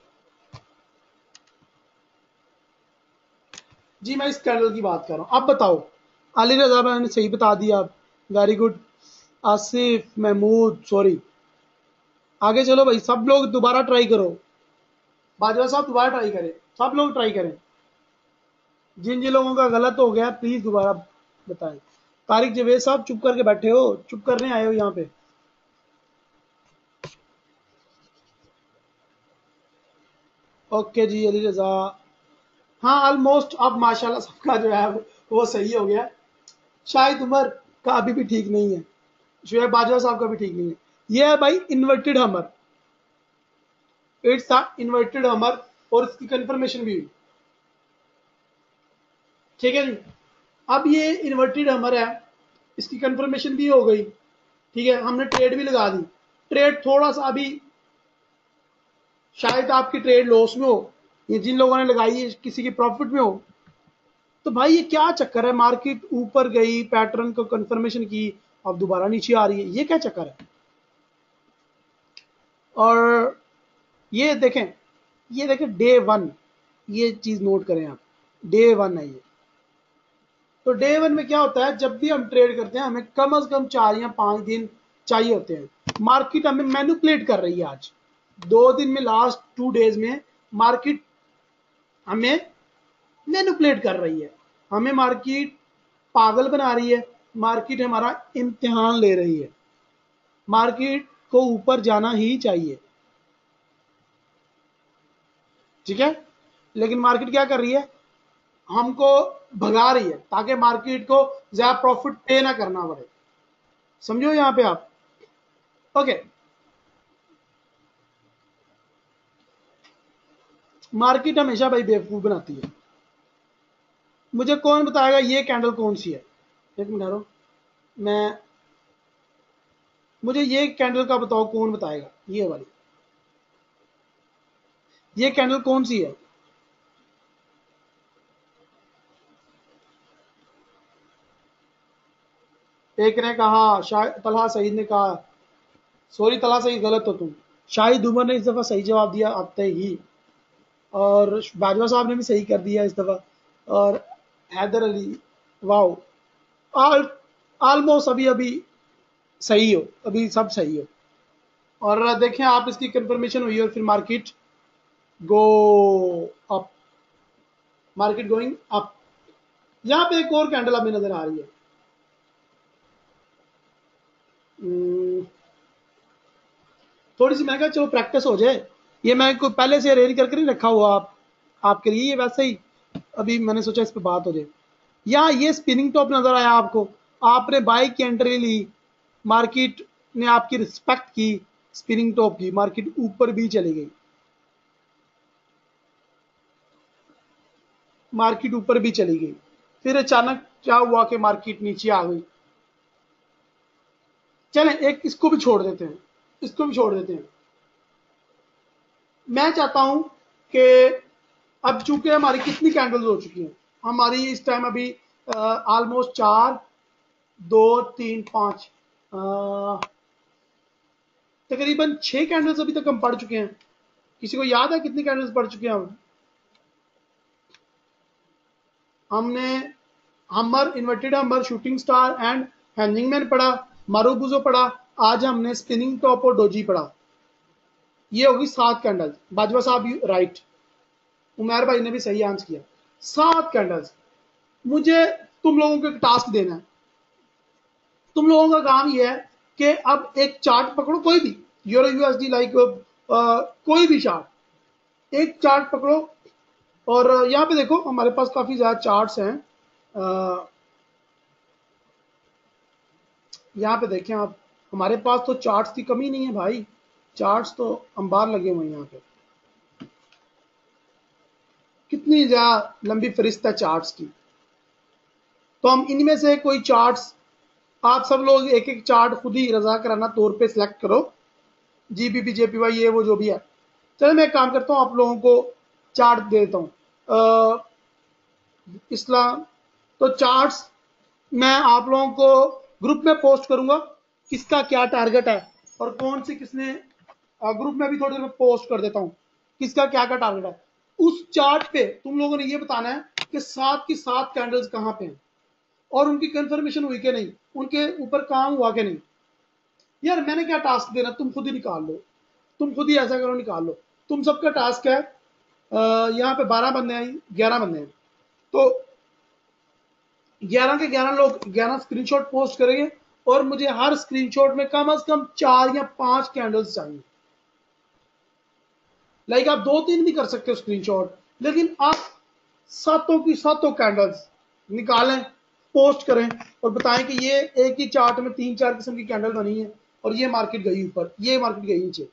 Speaker 2: जी मैं इस कैंडल की बात कर रहा हूं। अब बताओ। अली रजा मैंने सही बता दिया। Very good. Asif Mahmood sorry. आगे चलो भाई, सब लोग दोबारा ट्राई करो। बाजवा साहब दोबारा ट्राई करें, सब लोग ट्राई करें। जिन जिन लोगों का गलत हो गया प्लीज दोबारा बताएं। तारिक जवेद साहब चुप करके बैठे हो, चुप करने आए हो यहाँ पे? ओके जी अली रजा। हाँ ऑलमोस्ट अब माशाल्लाह सबका जो है वो सही हो गया। शाहिद उमर का अभी भी ठीक नहीं है। शुएब बाजवा साहब का भी ठीक नहीं है। ये है भाई इन्वर्टेड हमर। इट्स इन्वर्टेड हमर। और इसकी कंफर्मेशन भी हुई। ठीक है जी। अब ये इन्वर्टेड हमर है, इसकी कंफर्मेशन भी हो गई। ठीक है, हमने ट्रेड भी लगा दी। ट्रेड थोड़ा सा अभी शायद आपकी ट्रेड लॉस में हो, ये जिन लोगों ने लगाई है किसी की प्रॉफिट में हो। तो भाई ये क्या चक्कर है? मार्केट ऊपर गई, पैटर्न को कंफर्मेशन की, अब दोबारा नीचे आ रही है, ये क्या चक्कर है? और ये देखें, ये देखें डे वन, ये चीज नोट करें आप। डे वन है ये। तो डे वन में क्या होता है, जब भी हम ट्रेड करते हैं हमें कम से कम 4 या 5 दिन चाहिए होते हैं। मार्केट हमें मैनिपुलेट कर रही है आज 2 दिन में, लास्ट 2 डेज में मार्केट हमें मैनिपुलेट कर रही है। हमें मार्केट पागल बना रही है। मार्केट हमारा इम्तिहान ले रही है। मार्केट को ऊपर जाना ही चाहिए, ठीक है। लेकिन मार्केट क्या कर रही है, हमको भगा रही है ताकि मार्केट को ज्यादा प्रॉफिट पे ना करना पड़े। समझो यहां पे आप। ओके, मार्केट हमेशा भाई बेवकूफ बनाती है। मुझे कौन बताएगा ये कैंडल कौन सी है? एक मिनट ठहरो, मैं, मुझे ये कैंडल का बताओ, कौन बताएगा ये वाली? ये कैंडल कौन सी है? एक ने कहा, शायद तलहा सईद ने कहा। सॉरी तलहा सईद, गलत हो तुम। शाहिद उमर ने इस दफा सही जवाब दिया आते ही। और बाजवा साहब ने भी सही कर दिया इस दफा। और Haider Ali, wow, all almost अभी अभी सही हो, अभी सब सही हो। और देखें आप, इसकी कंफर्मेशन हुई और फिर market go up, market going up. यहां पे एक और कैंडल हमें नजर आ रही है। हम्म, थोड़ी सी मैं कहा चलो प्रैक्टिस हो जाए। ये मैं कोई पहले से अरेंज करके नहीं रखा हुआ आप आपके लिए, ये वैसे ही अभी मैंने सोचा इस पे बात हो जाए। यहाँ ये स्पिनिंग टॉप नजर आया आपको, आपने बाई की एंट्री ली, मार्केट ने आपकी रिस्पेक्ट की, स्पिनिंग टॉप की, मार्केट ऊपर भी चली गई। मार्केट ऊपर भी चली गई, फिर अचानक क्या हुआ कि मार्केट नीचे आ गई। चलें एक इसको भी छोड़ देते हैं, इसको भी छोड़ देते हैं। मैं चाहता हूं कि अब चूंकि हमारी कितनी कैंडल्स हो चुकी हैं, हमारी इस टाइम अभी ऑलमोस्ट 4 2 3 5 तकरीबन 6 कैंडल्स अभी तक हम पढ़ चुके हैं। किसी को याद है कितनी कैंडल्स पढ़ चुके हैं हम? हमने hammer, inverted hammer, shooting star and hanging man पढ़ा, मारूबुजो पढ़ा, आज हमने स्पिनिंग टॉप और डोजी पढ़ा। ये होगी 7 कैंडल्स। बाजवा साहब राइट, उमर भाई ने भी सही आंसर किया, 7 कैंडल्स। मुझे तुम लोगों को एक टास्क देना है। तुम लोगों का काम ये है कि अब एक चार्ट पकड़ो, कोई भी यूरो यूएसडी लाइक कोई भी चार्ट, एक चार्ट पकड़ो और यहाँ पे देखो हमारे पास काफी ज्यादा चार्ट्स हैं। यहाँ पे देखें आप, हमारे पास तो चार्ट्स की कमी नहीं है भाई, चार्ट्स तो अंबार लगे हुए हैं यहाँ पे। कितनी ज्यादा लंबी फरिस्त है चार्ट्स की। तो हम इनमें से कोई चार्ट्स, आप सब लोग एक एक चार्ट खुद ही रजा कराना तौर पे सिलेक्ट करो, जीबीपी जेपीवाई ये वो जो भी है। चलो मैं एक काम करता हूँ, आप लोगों को चार्ट दे देता हूँ। इस्लाम तो चार्ट्स मैं आप लोगों को ग्रुप में पोस्ट करूंगा, किसका क्या टारगेट है और कौन सी किसने, ग्रुप में भी थोड़ी देर में पोस्ट कर देता हूं किसका क्या क्या टारगेट है। उस चार्ट पे तुम लोगों ने ये बताना है कि 7 की 7 कैंडल्स कहां पे हैं और उनकी कंफर्मेशन हुई कि नहीं, उनके ऊपर काम हुआ कि नहीं। यार मैंने क्या टास्क देना, तुम खुद ही निकाल लो, तुम खुद ही ऐसा करो निकाल लो। तुम सबका टास्क है, यहाँ पे 12 बंदे हैं, 11 बंदे हैं, तो 11 के 11 लोग 11 स्क्रीनशॉट पोस्ट करेंगे और मुझे हर स्क्रीनशॉट में कम से कम 4 या 5 कैंडल्स चाहिए। लाइक आप 2-3 भी कर सकते हो स्क्रीनशॉट, लेकिन आप सातों की सातों कैंडल्स निकालें, पोस्ट करें और बताएं कि ये एक ही चार्ट में 3-4 किस्म की कैंडल बनी है और ये मार्केट गई ऊपर, ये मार्केट गई नीचे।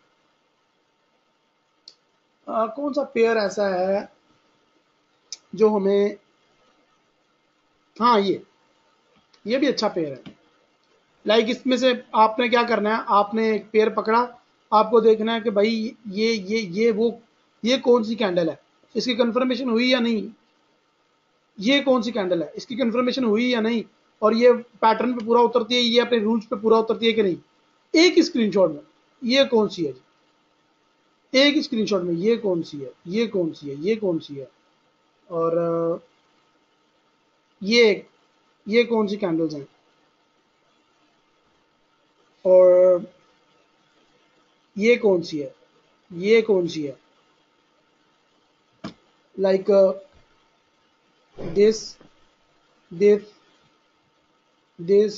Speaker 2: कौन सा पेयर ऐसा है जो हमें, हाँ ये भी अच्छा पेयर है। लाइक इसमें से आपने क्या करना है, आपने एक पेयर पकड़ा, आपको देखना है कि भाई ये कौन सी कैंडल है, इसकी कंफर्मेशन हुई या नहीं, ये कौन सी कैंडल है, इसकी कंफर्मेशन हुई या नहीं, और ये पैटर्न पे पूरा उतरती है, ये अपने रूल्स पे पूरा उतरती है कि नहीं। एक ही स्क्रीनशॉट में ये कौन सी है, एक ही स्क्रीनशॉट में ये कौन सी है, ये कौन सी है, ये कौन सी है, और ये कौन सी कैंडल्स हैं, और ये कौन सी है, ये कौन सी है। लाइक this this this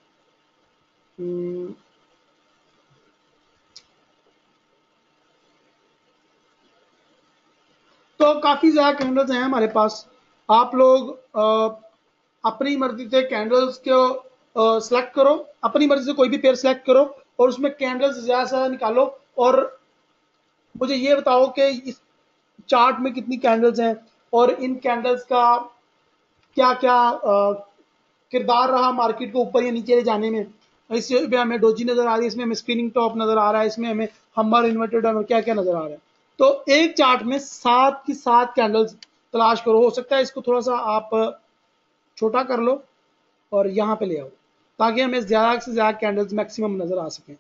Speaker 2: तो काफी ज्यादा कैंडल्स हैं हमारे पास। आप लोग अपनी मर्जी से कैंडल्स को सिलेक्ट करो, अपनी मर्जी से कोई भी पेयर सिलेक्ट करो और उसमें कैंडल्स ज्यादा से ज्यादा निकालो और मुझे ये बताओ कि इस चार्ट में कितनी कैंडल्स हैं और इन कैंडल्स का क्या क्या किरदार रहा मार्केट को ऊपर या नीचे ले जाने में। इसमें हमें डोजी नजर आ रही है, इसमें हमें स्पिनिंग टॉप नजर आ रहा है, इसमें हमें हमर, इन्वर्टेड हमर, क्या क्या नजर आ रहा है। तो एक चार्ट में 7 की 7 कैंडल्स तलाश करो। हो सकता है इसको थोड़ा सा आप छोटा कर लो और यहां पे ले आओ ताकि हमें ज्यादा से ज्यादा कैंडल्स मैक्सिमम नजर आ सकें।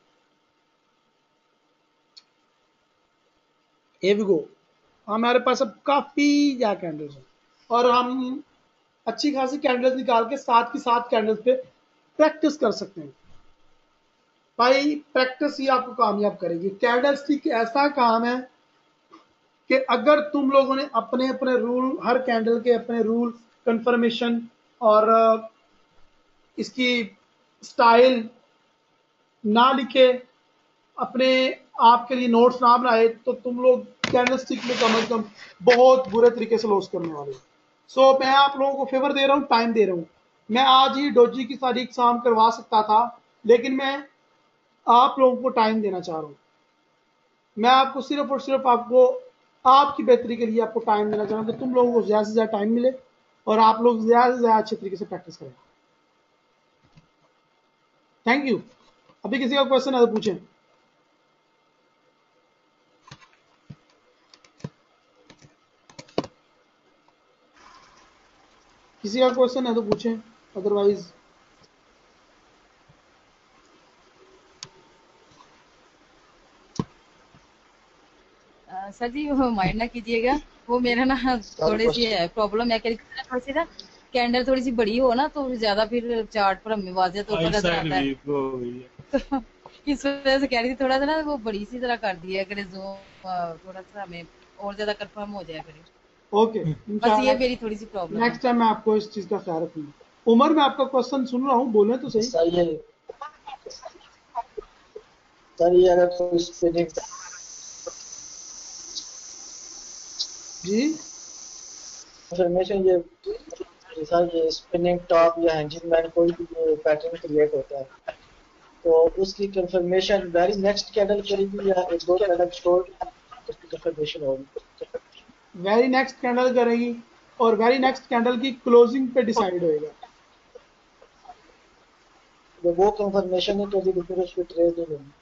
Speaker 2: here we go, हमारे पास अब काफी ज्यादा कैंडल्स हैं और हम अच्छी खासी कैंडल्स निकाल के 7 की 7 कैंडल्स पे प्रैक्टिस कर सकते हैं। भाई प्रैक्टिस ही आपको कामयाब करेगी। कैंडलस्टिक ऐसा काम है कि अगर तुम लोगों ने अपने अपने रूल, हर कैंडल के अपने रूल, कंफर्मेशन और इसकी स्टाइल ना लिखे, अपने आप के लिए नोट्स ना बनाए, तो तुम लोग कैंडलस्टिक में कम से कम बहुत बुरे तरीके से लॉस करने वाले। सो मैं आप लोगों को फेवर दे रहा हूँ, टाइम दे रहा हूँ। मैं आज ही डोजी की सारी एग्जाम करवा सकता था, लेकिन मैं आप लोगों को टाइम देना चाह रहा हूँ। मैं आपको सिर्फ और सिर्फ आपको आपकी बेहतरी के लिए आपको टाइम देना चाह रहा हूँ कि तुम लोगों को ज्यादा से ज्यादा टाइम मिले और आप लोग ज्यादा से ज्यादा अच्छे तरीके से प्रैक्टिस करें। Thank you. अभी किसी का क्वेश्चन है तो पूछें। किसी का क्वेश्चन है तो पूछें, अदरवाइज
Speaker 1: सर जी वो माइंड ना कीजिएगा, वो मेरा ना थोड़ी सी है प्रॉब्लम है, थोड़ी सी ना कैंडल थोड़ी सी बड़ी हो ना तो ज्यादा फिर चार्ट पर हमें वाजे तौर पर नजर आता है। तो इस वजह से कह रही थी थोड़ा सा ना वो बड़ी सी तरह कर दिया करे जो थोड़ा सा हमें और ज्यादा कंफर्म हो जाया करे।
Speaker 2: ओके,
Speaker 1: बस ये
Speaker 2: इंशाल्लाह
Speaker 1: मेरी थोड़ी सी प्रॉब्लम है।
Speaker 2: नेक्स्ट टाइम मैं आपको इस चीज का ख्याल रखूंगा। उमर, मैं आपका क्वेश्चन सुन रहा हूँ, बोले तो सही।
Speaker 3: सर ये सर ये अगर कोई स्पिनिंग
Speaker 2: जी
Speaker 3: इंफॉर्मेशन ये सर ये स्पिनिंग टॉप या हैंगिंग मैन कोई भी ये पैटर्न क्रिएट होता है तो उसकी कंफर्मेशन वेरी नेक्स्ट कैंडल करेगी या एक दो कैंडल छोड़ उसकी कंफर्मेशन होगी?
Speaker 2: वेरी नेक्स्ट कैंडल करेगी और वेरी नेक्स्ट कैंडल की क्लोजिंग पे डिसाइड होएगा।
Speaker 3: तो वो कंफर्मेशन है तो अभी फिर उस पर ट्रेड नहीं होगी।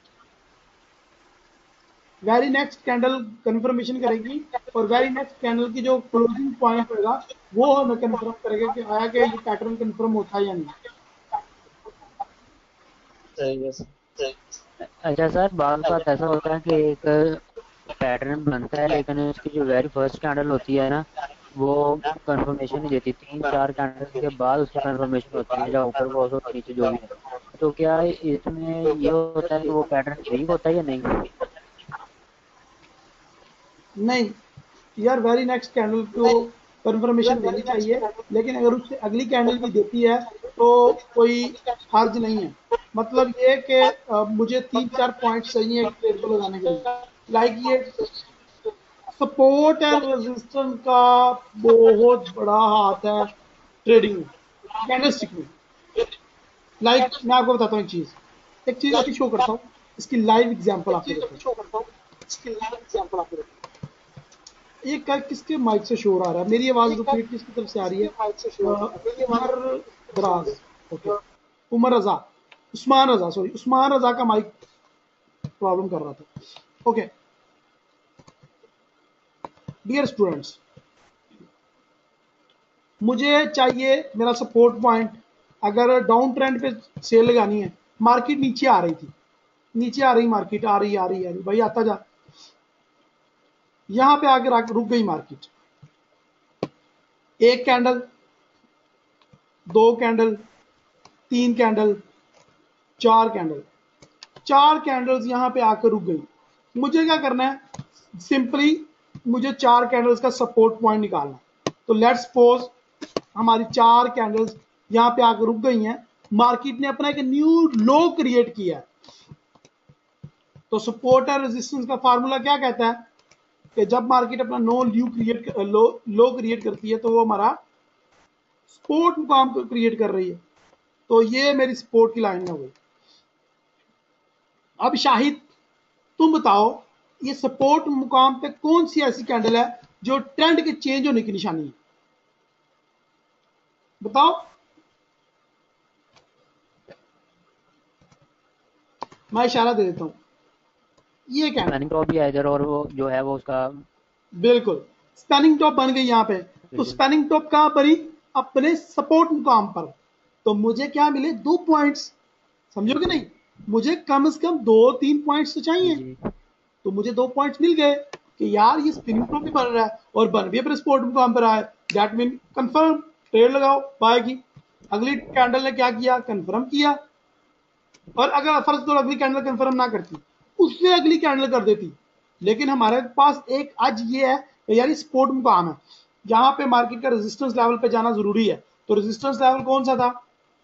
Speaker 2: वेरी नेक्स्ट कैंडल कंफर्मेशन करेगी और वेरी नेक्स्ट कैंडल की जो क्लोजिंग पॉइंट होगा वो हमें कंफर्म करेगा कि आया कि ये पैटर्न कंफर्म होता है या नहीं।
Speaker 3: सही है सर।
Speaker 4: अच्छा सर, बाज़ बात ऐसा होता है कि एक पैटर्न बनता है लेकिन उसकी जो वेरी फर्स्ट कैंडल होती है ना वो कंफर्मेशन नहीं देती, 3-4 कैंडल के बाद उसकी कंफर्मेशन होती है, या ऊपर को हो नीचे जो भी है। तो क्या इसमें ये होता है कि वो पैटर्न वीक होता है या नहीं?
Speaker 2: नहीं यार, वेरी नेक्स्ट कैंडल को कंफर्मेशन देनी चाहिए, लेकिन अगर उससे अगली कैंडल भी देती है तो कोई हर्ज नहीं है। मतलब ये कि मुझे 3-4 पॉइंट चाहिए एक ट्रेड को लगाने के लिए। लाइक ये सपोर्ट एंड रेजिस्टेंस का बहुत बड़ा हाथ है ट्रेडिंग में, कैंडलस्टिक में। लाइक मैं आपको बताता हूँ एक चीज अभी शो करता हूँ, इसकी लाइव एग्जांपल आपको देखो। ये कर किसके माइक से शोर आ रहा है? मेरी आवाज रिपीट किसकी तरफ से आ रही है? उमर दराज, ओके, उमर रजा, उस्मान रजा, सॉरी उस्मान रजा का माइक प्रॉब्लम कर रहा था। ओके डियर स्टूडेंट्स, मुझे चाहिए मेरा सपोर्ट पॉइंट। अगर डाउन ट्रेंड पे सेल लगानी है, मार्केट नीचे आ रही थी, नीचे आ रही मार्केट, आ रही भाई आता जा, यहां पे आके रुक गई मार्केट। एक कैंडल, दो कैंडल, तीन कैंडल, चार कैंडल, चार कैंडल्स यहां पे आकर रुक गई। मुझे क्या करना है? सिंपली मुझे चार कैंडल्स का सपोर्ट पॉइंट निकालना है। तो लेट्स सपोज हमारी चार कैंडल्स यहां पे आकर रुक गई हैं, मार्केट ने अपना एक न्यू लो क्रिएट किया है। तो सपोर्ट और रेजिस्टेंस का फार्मूला क्या कहता है कि जब मार्केट अपना लो क्रिएट करती है तो वो हमारा सपोर्ट मुकाम को क्रिएट कर रही है। तो ये मेरी सपोर्ट की लाइन हो गई। अब शाहिद तुम बताओ, ये सपोर्ट मुकाम पे कौन सी ऐसी कैंडल है जो ट्रेंड के चेंज होने की निशानी है? बताओ। मैं इशारा दे देता हूं, ये कैंडल
Speaker 4: स्पैनिंग टॉप भी है इधर, और वो जो है वो उसका
Speaker 2: बिल्कुल स्पैनिंग टॉप बन गई यहां पे। तो स्पैनिंग टॉप कहां बनी? अपने सपोर्ट मुकाम पर। तो मुझे क्या मिले? 2 पॉइंट्स। समझोगे नहीं? मुझे कम से कम 2-3 पॉइंट्स तो चाहिए।
Speaker 4: जी।
Speaker 2: तो मुझे 2 पॉइंट्स मिल गए कि यार ये स्पिनिंग टॉप भी बन रहा है और बन भी अपने सपोर्ट मुकाम पर रहा है। दैट मीन कंफर्म, ट्रेड लगाओ बाय की। अगली कैंडल ने क्या किया? कंफर्म किया। और अगर फर्ज करो अगली कैंडल कंफर्म ना करती, उससे अगली कैंडल कर देती, लेकिन हमारे पास एक आज ये है कि यार सपोर्ट मुकाम है, यहाँ पे मार्केट का रेजिस्टेंस लेवल पे जाना जरूरी है। तो रेजिस्टेंस लेवल कौन सा था?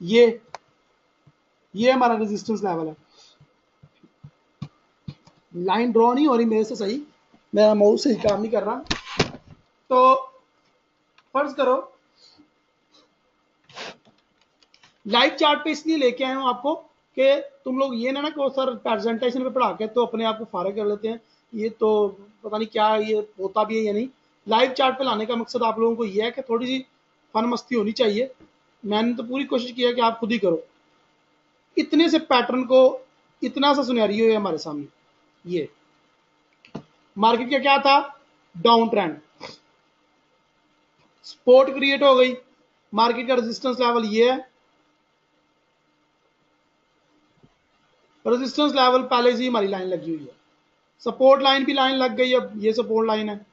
Speaker 2: ये हमारा रेजिस्टेंस लेवल है। लाइन ड्रॉ नहीं हो रही मेरे से सही, मेरा माउस सही काम नहीं कर रहा। तो फर्ज करो लाइव चार्ट पे इसलिए लेके आया हूं आपको कि तुम लोग ये ना कि सर प्रेजेंटेशन पे पढ़ा के तो अपने आप को फारग कर लेते हैं, ये तो पता नहीं क्या ये होता भी है या नहीं। लाइव चार्ट पे लाने का मकसद आप लोगों को ये है कि थोड़ी सी फन मस्ती होनी चाहिए। मैंने तो पूरी कोशिश की है कि आप खुद ही करो। इतने से पैटर्न को इतना सा सिनेरियो है हमारे सामने। ये मार्केट का क्या था, डाउन ट्रेंड, सपोर्ट क्रिएट हो गई, मार्केट का रेजिस्टेंस लेवल ये है, रेजिस्टेंस लेवल पहले से ही हमारी लाइन लगी हुई है, सपोर्ट लाइन भी लाइन लग गई, अब ये सपोर्ट लाइन है।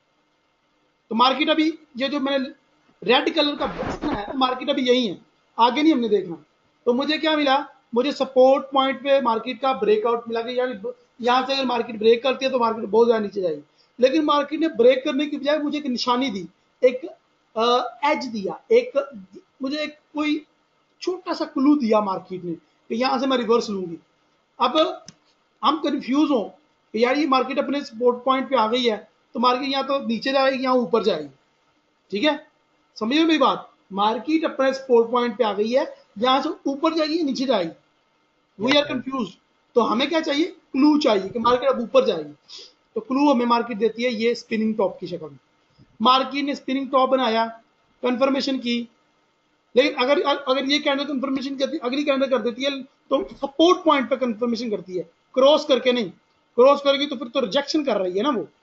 Speaker 2: तो मार्केट अभी ये जो मैंने रेड कलर का बॉक्स बनाया है, मार्केट अभी यही है, आगे नहीं हमने देखना। तो मुझे क्या मिला, मुझे सपोर्ट पॉइंट पे मार्केट का ब्रेकआउट मिला कि यार यहां से अगर मार्केट ब्रेक करती है तो मार्केट बहुत ज्यादा नीचे जाएगी, लेकिन मार्केट ने ब्रेक करने की बजाय मुझे एक निशानी दी, एक एज दिया, एक मुझे एक कोई छोटा सा क्लू दिया मार्केट ने कि यहां से मैं रिवर्स लूंगी। अब हम कंफ्यूज हो कि यार ये मार्केट अपने सपोर्ट पॉइंट पे आ गई है, तो मार्केट यहाँ तो नीचे जाएगी यहाँ ऊपर जाएगी, ठीक है, समझिए मेरी बात, मार्केट अपने सपोर्ट पॉइंट पे आ गई है, यहां से ऊपर जाएगी नीचे जाएगी, वी आर कंफ्यूज। तो हमें क्या चाहिए, क्लू चाहिए कि मार्केट अब ऊपर जाएगी। तो क्लू हमें मार्केट देती है ये स्पिनिंग टॉप की शक्ल में। मार्केट ने स्पिनिंग टॉप बनाया, कंफर्मेशन की, लेकिन अगर अगर ये कैंडल कंफर्मेशन करती, अगली कैंडल कर देती है तो सपोर्ट पॉइंट पे कंफर्मेशन करती है, क्रॉस करके नहीं, क्रॉस करेगी तो फिर तो रिजेक्शन कर रही है ना वो।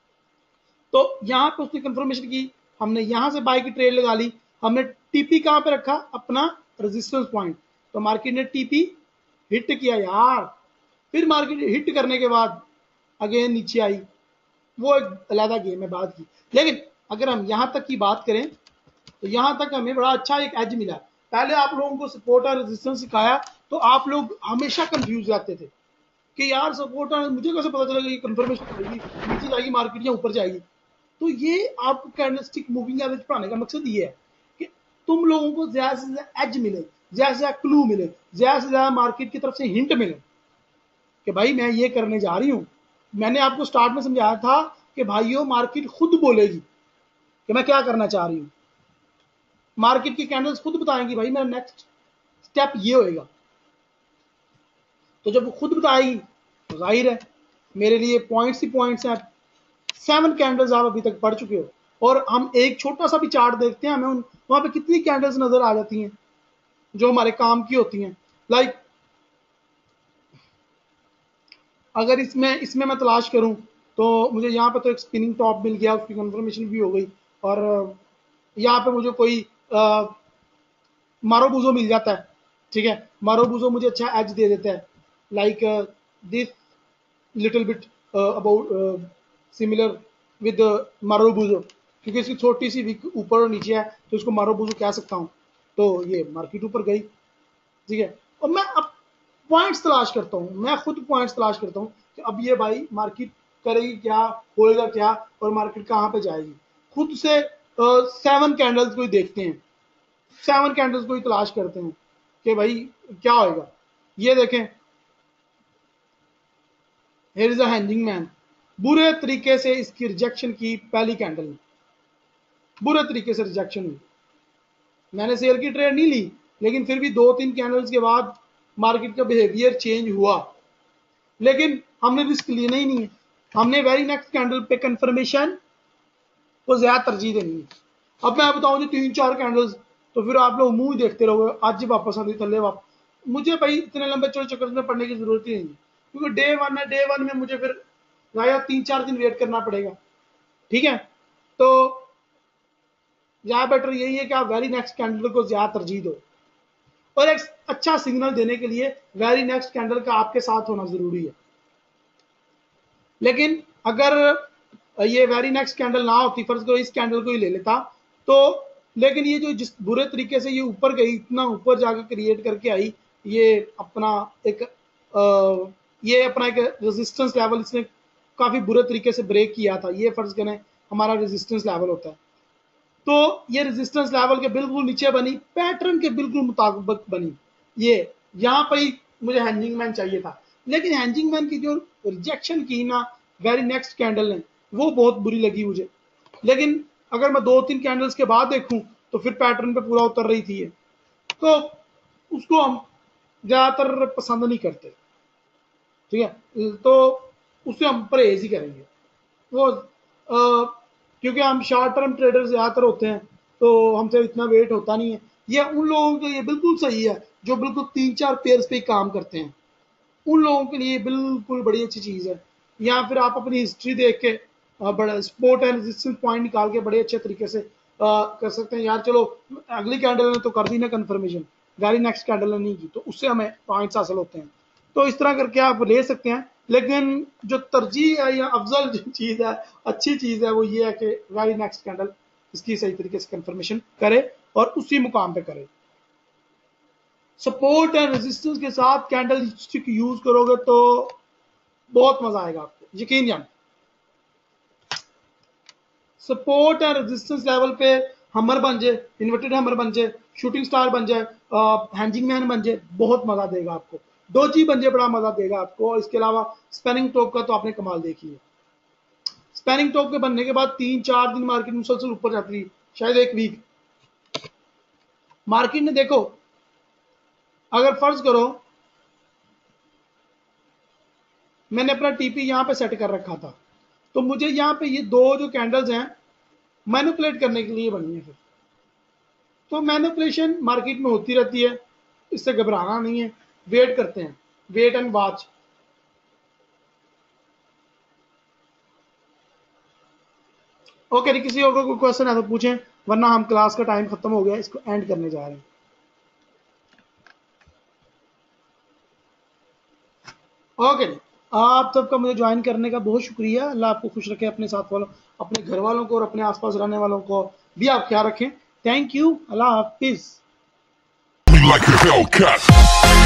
Speaker 2: तो यहां पे उसने कंफर्मेशन की, हमने यहां से बाय की ट्रेड लगा ली, हमने टीपी कहां पे रखा, अपना रेजिस्टेंस पॉइंट। तो मार्केट ने टीपी हिट किया यार, फिर मार्केट हिट करने के बाद अगेन नीचे आई, वो एक अलग गेम है बात की। लेकिन अगर हम यहां तक की बात करें तो यहां तक हमें बड़ा अच्छा एक एज मिला। पहले आप लोगों को सपोर्ट और रेजिस्टेंस सिखाया तो आप लोग हमेशा कंफ्यूज रहते थे कि यार सपोर्ट और मुझे कैसे पता चलेगा ये कंफर्मेशन करेगी, नीचे जाएगी मार्केट या ऊपर जाएगी। तो ये आपको कैंडलस्टिक मूविंग एवरेज पढ़ाने का मकसद ये है कि तुम लोगों को ज्यादा से ज्यादा एज मिले, ज्यादा से ज्यादा क्लू मिले, ज्यादा से ज्यादा मार्केट की तरफ से हिंट मिले कि भाई मैं ये करने जा रही हूं। मैंने आपको स्टार्ट में समझाया था कि भाइयों मार्केट खुद बोलेगी कि मैं क्या करना चाह रही हूं, मार्केट की कैंडल्स खुद बताएंगी भाई मेरा नेक्स्ट स्टेप ये होएगा। तो जब वो खुद बताएगी तो जाहिर है मेरे लिए पॉइंट्स ही पॉइंट्स हैं। 7 कैंडल्स आप अभी तक पढ़ चुके हो, और हम एक छोटा सा भी चार्ट देखते हैं, हमें वहां पे कितनी कैंडल्स नजर आ जाती हैं जो हमारे काम की होती हैं। लाइक अगर इसमें मैं तलाश करूं तो मुझे यहाँ पे तो एक स्पिनिंग टॉप मिल गया, उसकी कंफर्मेशन भी हो गई, और यहाँ पे मुझे कोई मारोबूजो मिल जाता है, ठीक है, मारोबूजो मुझे अच्छा एज दे देता है, like this little bit about similar with marubozu, क्योंकि इसकी छोटी सी विक ऊपर और नीचे है तो इसको मारोबूजो कह सकता हूँ। तो ये मार्केट ऊपर गई, ठीक है, और मैं अब पॉइंट्स तलाश करता हूँ, मैं खुद पॉइंट्स तलाश करता हूँ कि अब ये भाई मार्केट करेगी क्या, होएगा क्या, और मार्केट कहाँ पे जाएगी। खुद से 7 कैंडल्स को ही देखते हैं, 7 कैंडल्स को ही तलाश करते हैं कि भाई क्या होएगा। ये देखें, here is a hanging man, बुरे तरीके से इसकी रिजेक्शन की, पहली कैंडल में बुरे तरीके से रिजेक्शन हुई। मैंने सेल की ट्रेड नहीं ली, लेकिन फिर भी 2-3 कैंडल्स के बाद मार्केट का बिहेवियर चेंज हुआ, लेकिन हमने रिस्क लेना ही नहीं है, हमने वेरी नेक्स्ट कैंडल पे कंफर्मेशन को ज्यादा तरजीह देनी है। अब मैं बताऊं जो 3-4 कैंडल्स, तो फिर आप लोग मुंह देखते रहोगे, आज ही वापस आती थल्ले वापस। मुझे भाई इतने लंबे चौड़े चक्कर में पढ़ने की जरूरत ही नहीं है, क्योंकि डे 1 है, डे 1 में मुझे फिर या 3-4 दिन वेट करना पड़ेगा, ठीक है। तो ज्यादा बेटर यही है कि आप वेरी नेक्स्ट कैंडल को ज्यादा तरजीह दो, और एक अच्छा सिग्नल देने के लिए वेरी नेक्स्ट कैंडल का आपके साथ होना जरूरी है। लेकिन अगर ये वेरी नेक्स्ट कैंडल ना होती, फर्ज करो इस कैंडल को ही ले लेता, तो लेकिन ये जो जिस बुरे तरीके से ये ऊपर गई, इतना ऊपर जाके क्रिएट करके आई, ये अपना एक रेजिस्टेंस लेवल इसने काफी बुरे तरीके से ब्रेक किया था। ये फर्ज करें हमारा रेजिस्टेंस लेवल होता है, तो ये रेजिस्टेंस लेवल के बिल्कुल नीचे बनी, पैटर्न के बिल्कुल मुताबिक बनी। ये यहां पर ही मुझे हैंजिंग मैन चाहिए था, लेकिन हैंजिंग मैन की जो रिजेक्शन की ना वेरी नेक्स्ट कैंडल ने, वो बहुत बुरी लगी मुझे। लेकिन अगर मैं 2-3 कैंडल्स के बाद देखूं तो फिर पैटर्न पे पूरा उतर रही थी ये, तो उसको हम ज्यादातर पसंद नहीं करते, ठीक है, तो उससे हम परहेज ही करेंगे। वो क्योंकि हम शॉर्ट टर्म ट्रेडर ज्यादातर होते हैं, तो हमसे इतना वेट होता नहीं है। ये उन लोगों के लिए बिल्कुल सही है जो बिल्कुल 3-4 पेयर्स पे ही काम करते हैं, उन लोगों के लिए बिल्कुल बड़ी अच्छी चीज़ है। या फिर आप अपनी हिस्ट्री देख के बड़ा सपोर्ट एंड रेजिस्टेंस पॉइंट निकाल के बड़े अच्छे तरीके से कर सकते हैं। यार चलो अगली कैंडल ने तो कर दी ना कंफर्मेशन, वेरी नेक्स्ट कैंडल ने नहीं की, तो उससे हमें पॉइंट्स हासिल होते हैं। तो इस तरह करके आप ले सकते हैं। लेकिन जो तरजीह है या अफजल जो चीज़ है, अच्छी चीज़ है, वो ये है कि वेरी नेक्स्ट कैंडल इसकी सही तरीके से कंफर्मेशन करे और उसी मुकाम पे करे। सपोर्ट एंड रेजिस्टेंस के साथ कैंडल स्टिक यूज करोगे तो बहुत मजा आएगा आपको, यकीन जान। सपोर्ट एंड रेजिस्टेंस लेवल पे हमर बन जाए, इन्वर्टेड हमर बन जाए, शूटिंग स्टार बन जाए, हैंजिंग मैन बन जाए, बहुत मजा देगा आपको। डोजी बन जाए, बड़ा मजा देगा आपको। और इसके अलावा स्पेनिंग टॉप का तो आपने कमाल देखी है। स्पेनिंग टॉप के बनने के बाद 3-4 दिन मार्केट मुसलसल ऊपर जाती है, शायद एक वीक मार्केट ने देखो, अगर फर्ज करो मैंने अपना टीपी यहां पे सेट कर रखा था, तो मुझे यहां पे ये दो जो कैंडल्स हैं मैनिपुलेट करने के लिए बनी है। फिर तो मैनिपुलेशन मार्केट में होती रहती है, इससे घबराना नहीं है, वेट करते हैं, वेट एंड वॉच। ओके, किसी और को कोई क्वेश्चन है तो पूछें, वरना हम क्लास का टाइम खत्म हो गया, इसको एंड करने जा रहे हैं। ओके, आप सबका मुझे ज्वाइन करने का बहुत शुक्रिया। अल्लाह आपको खुश रखे, अपने साथ वालों, अपने घर वालों को और अपने आसपास रहने वालों को भी आप ख्याल रखें। थैंक यू, अल्लाह हाफिज।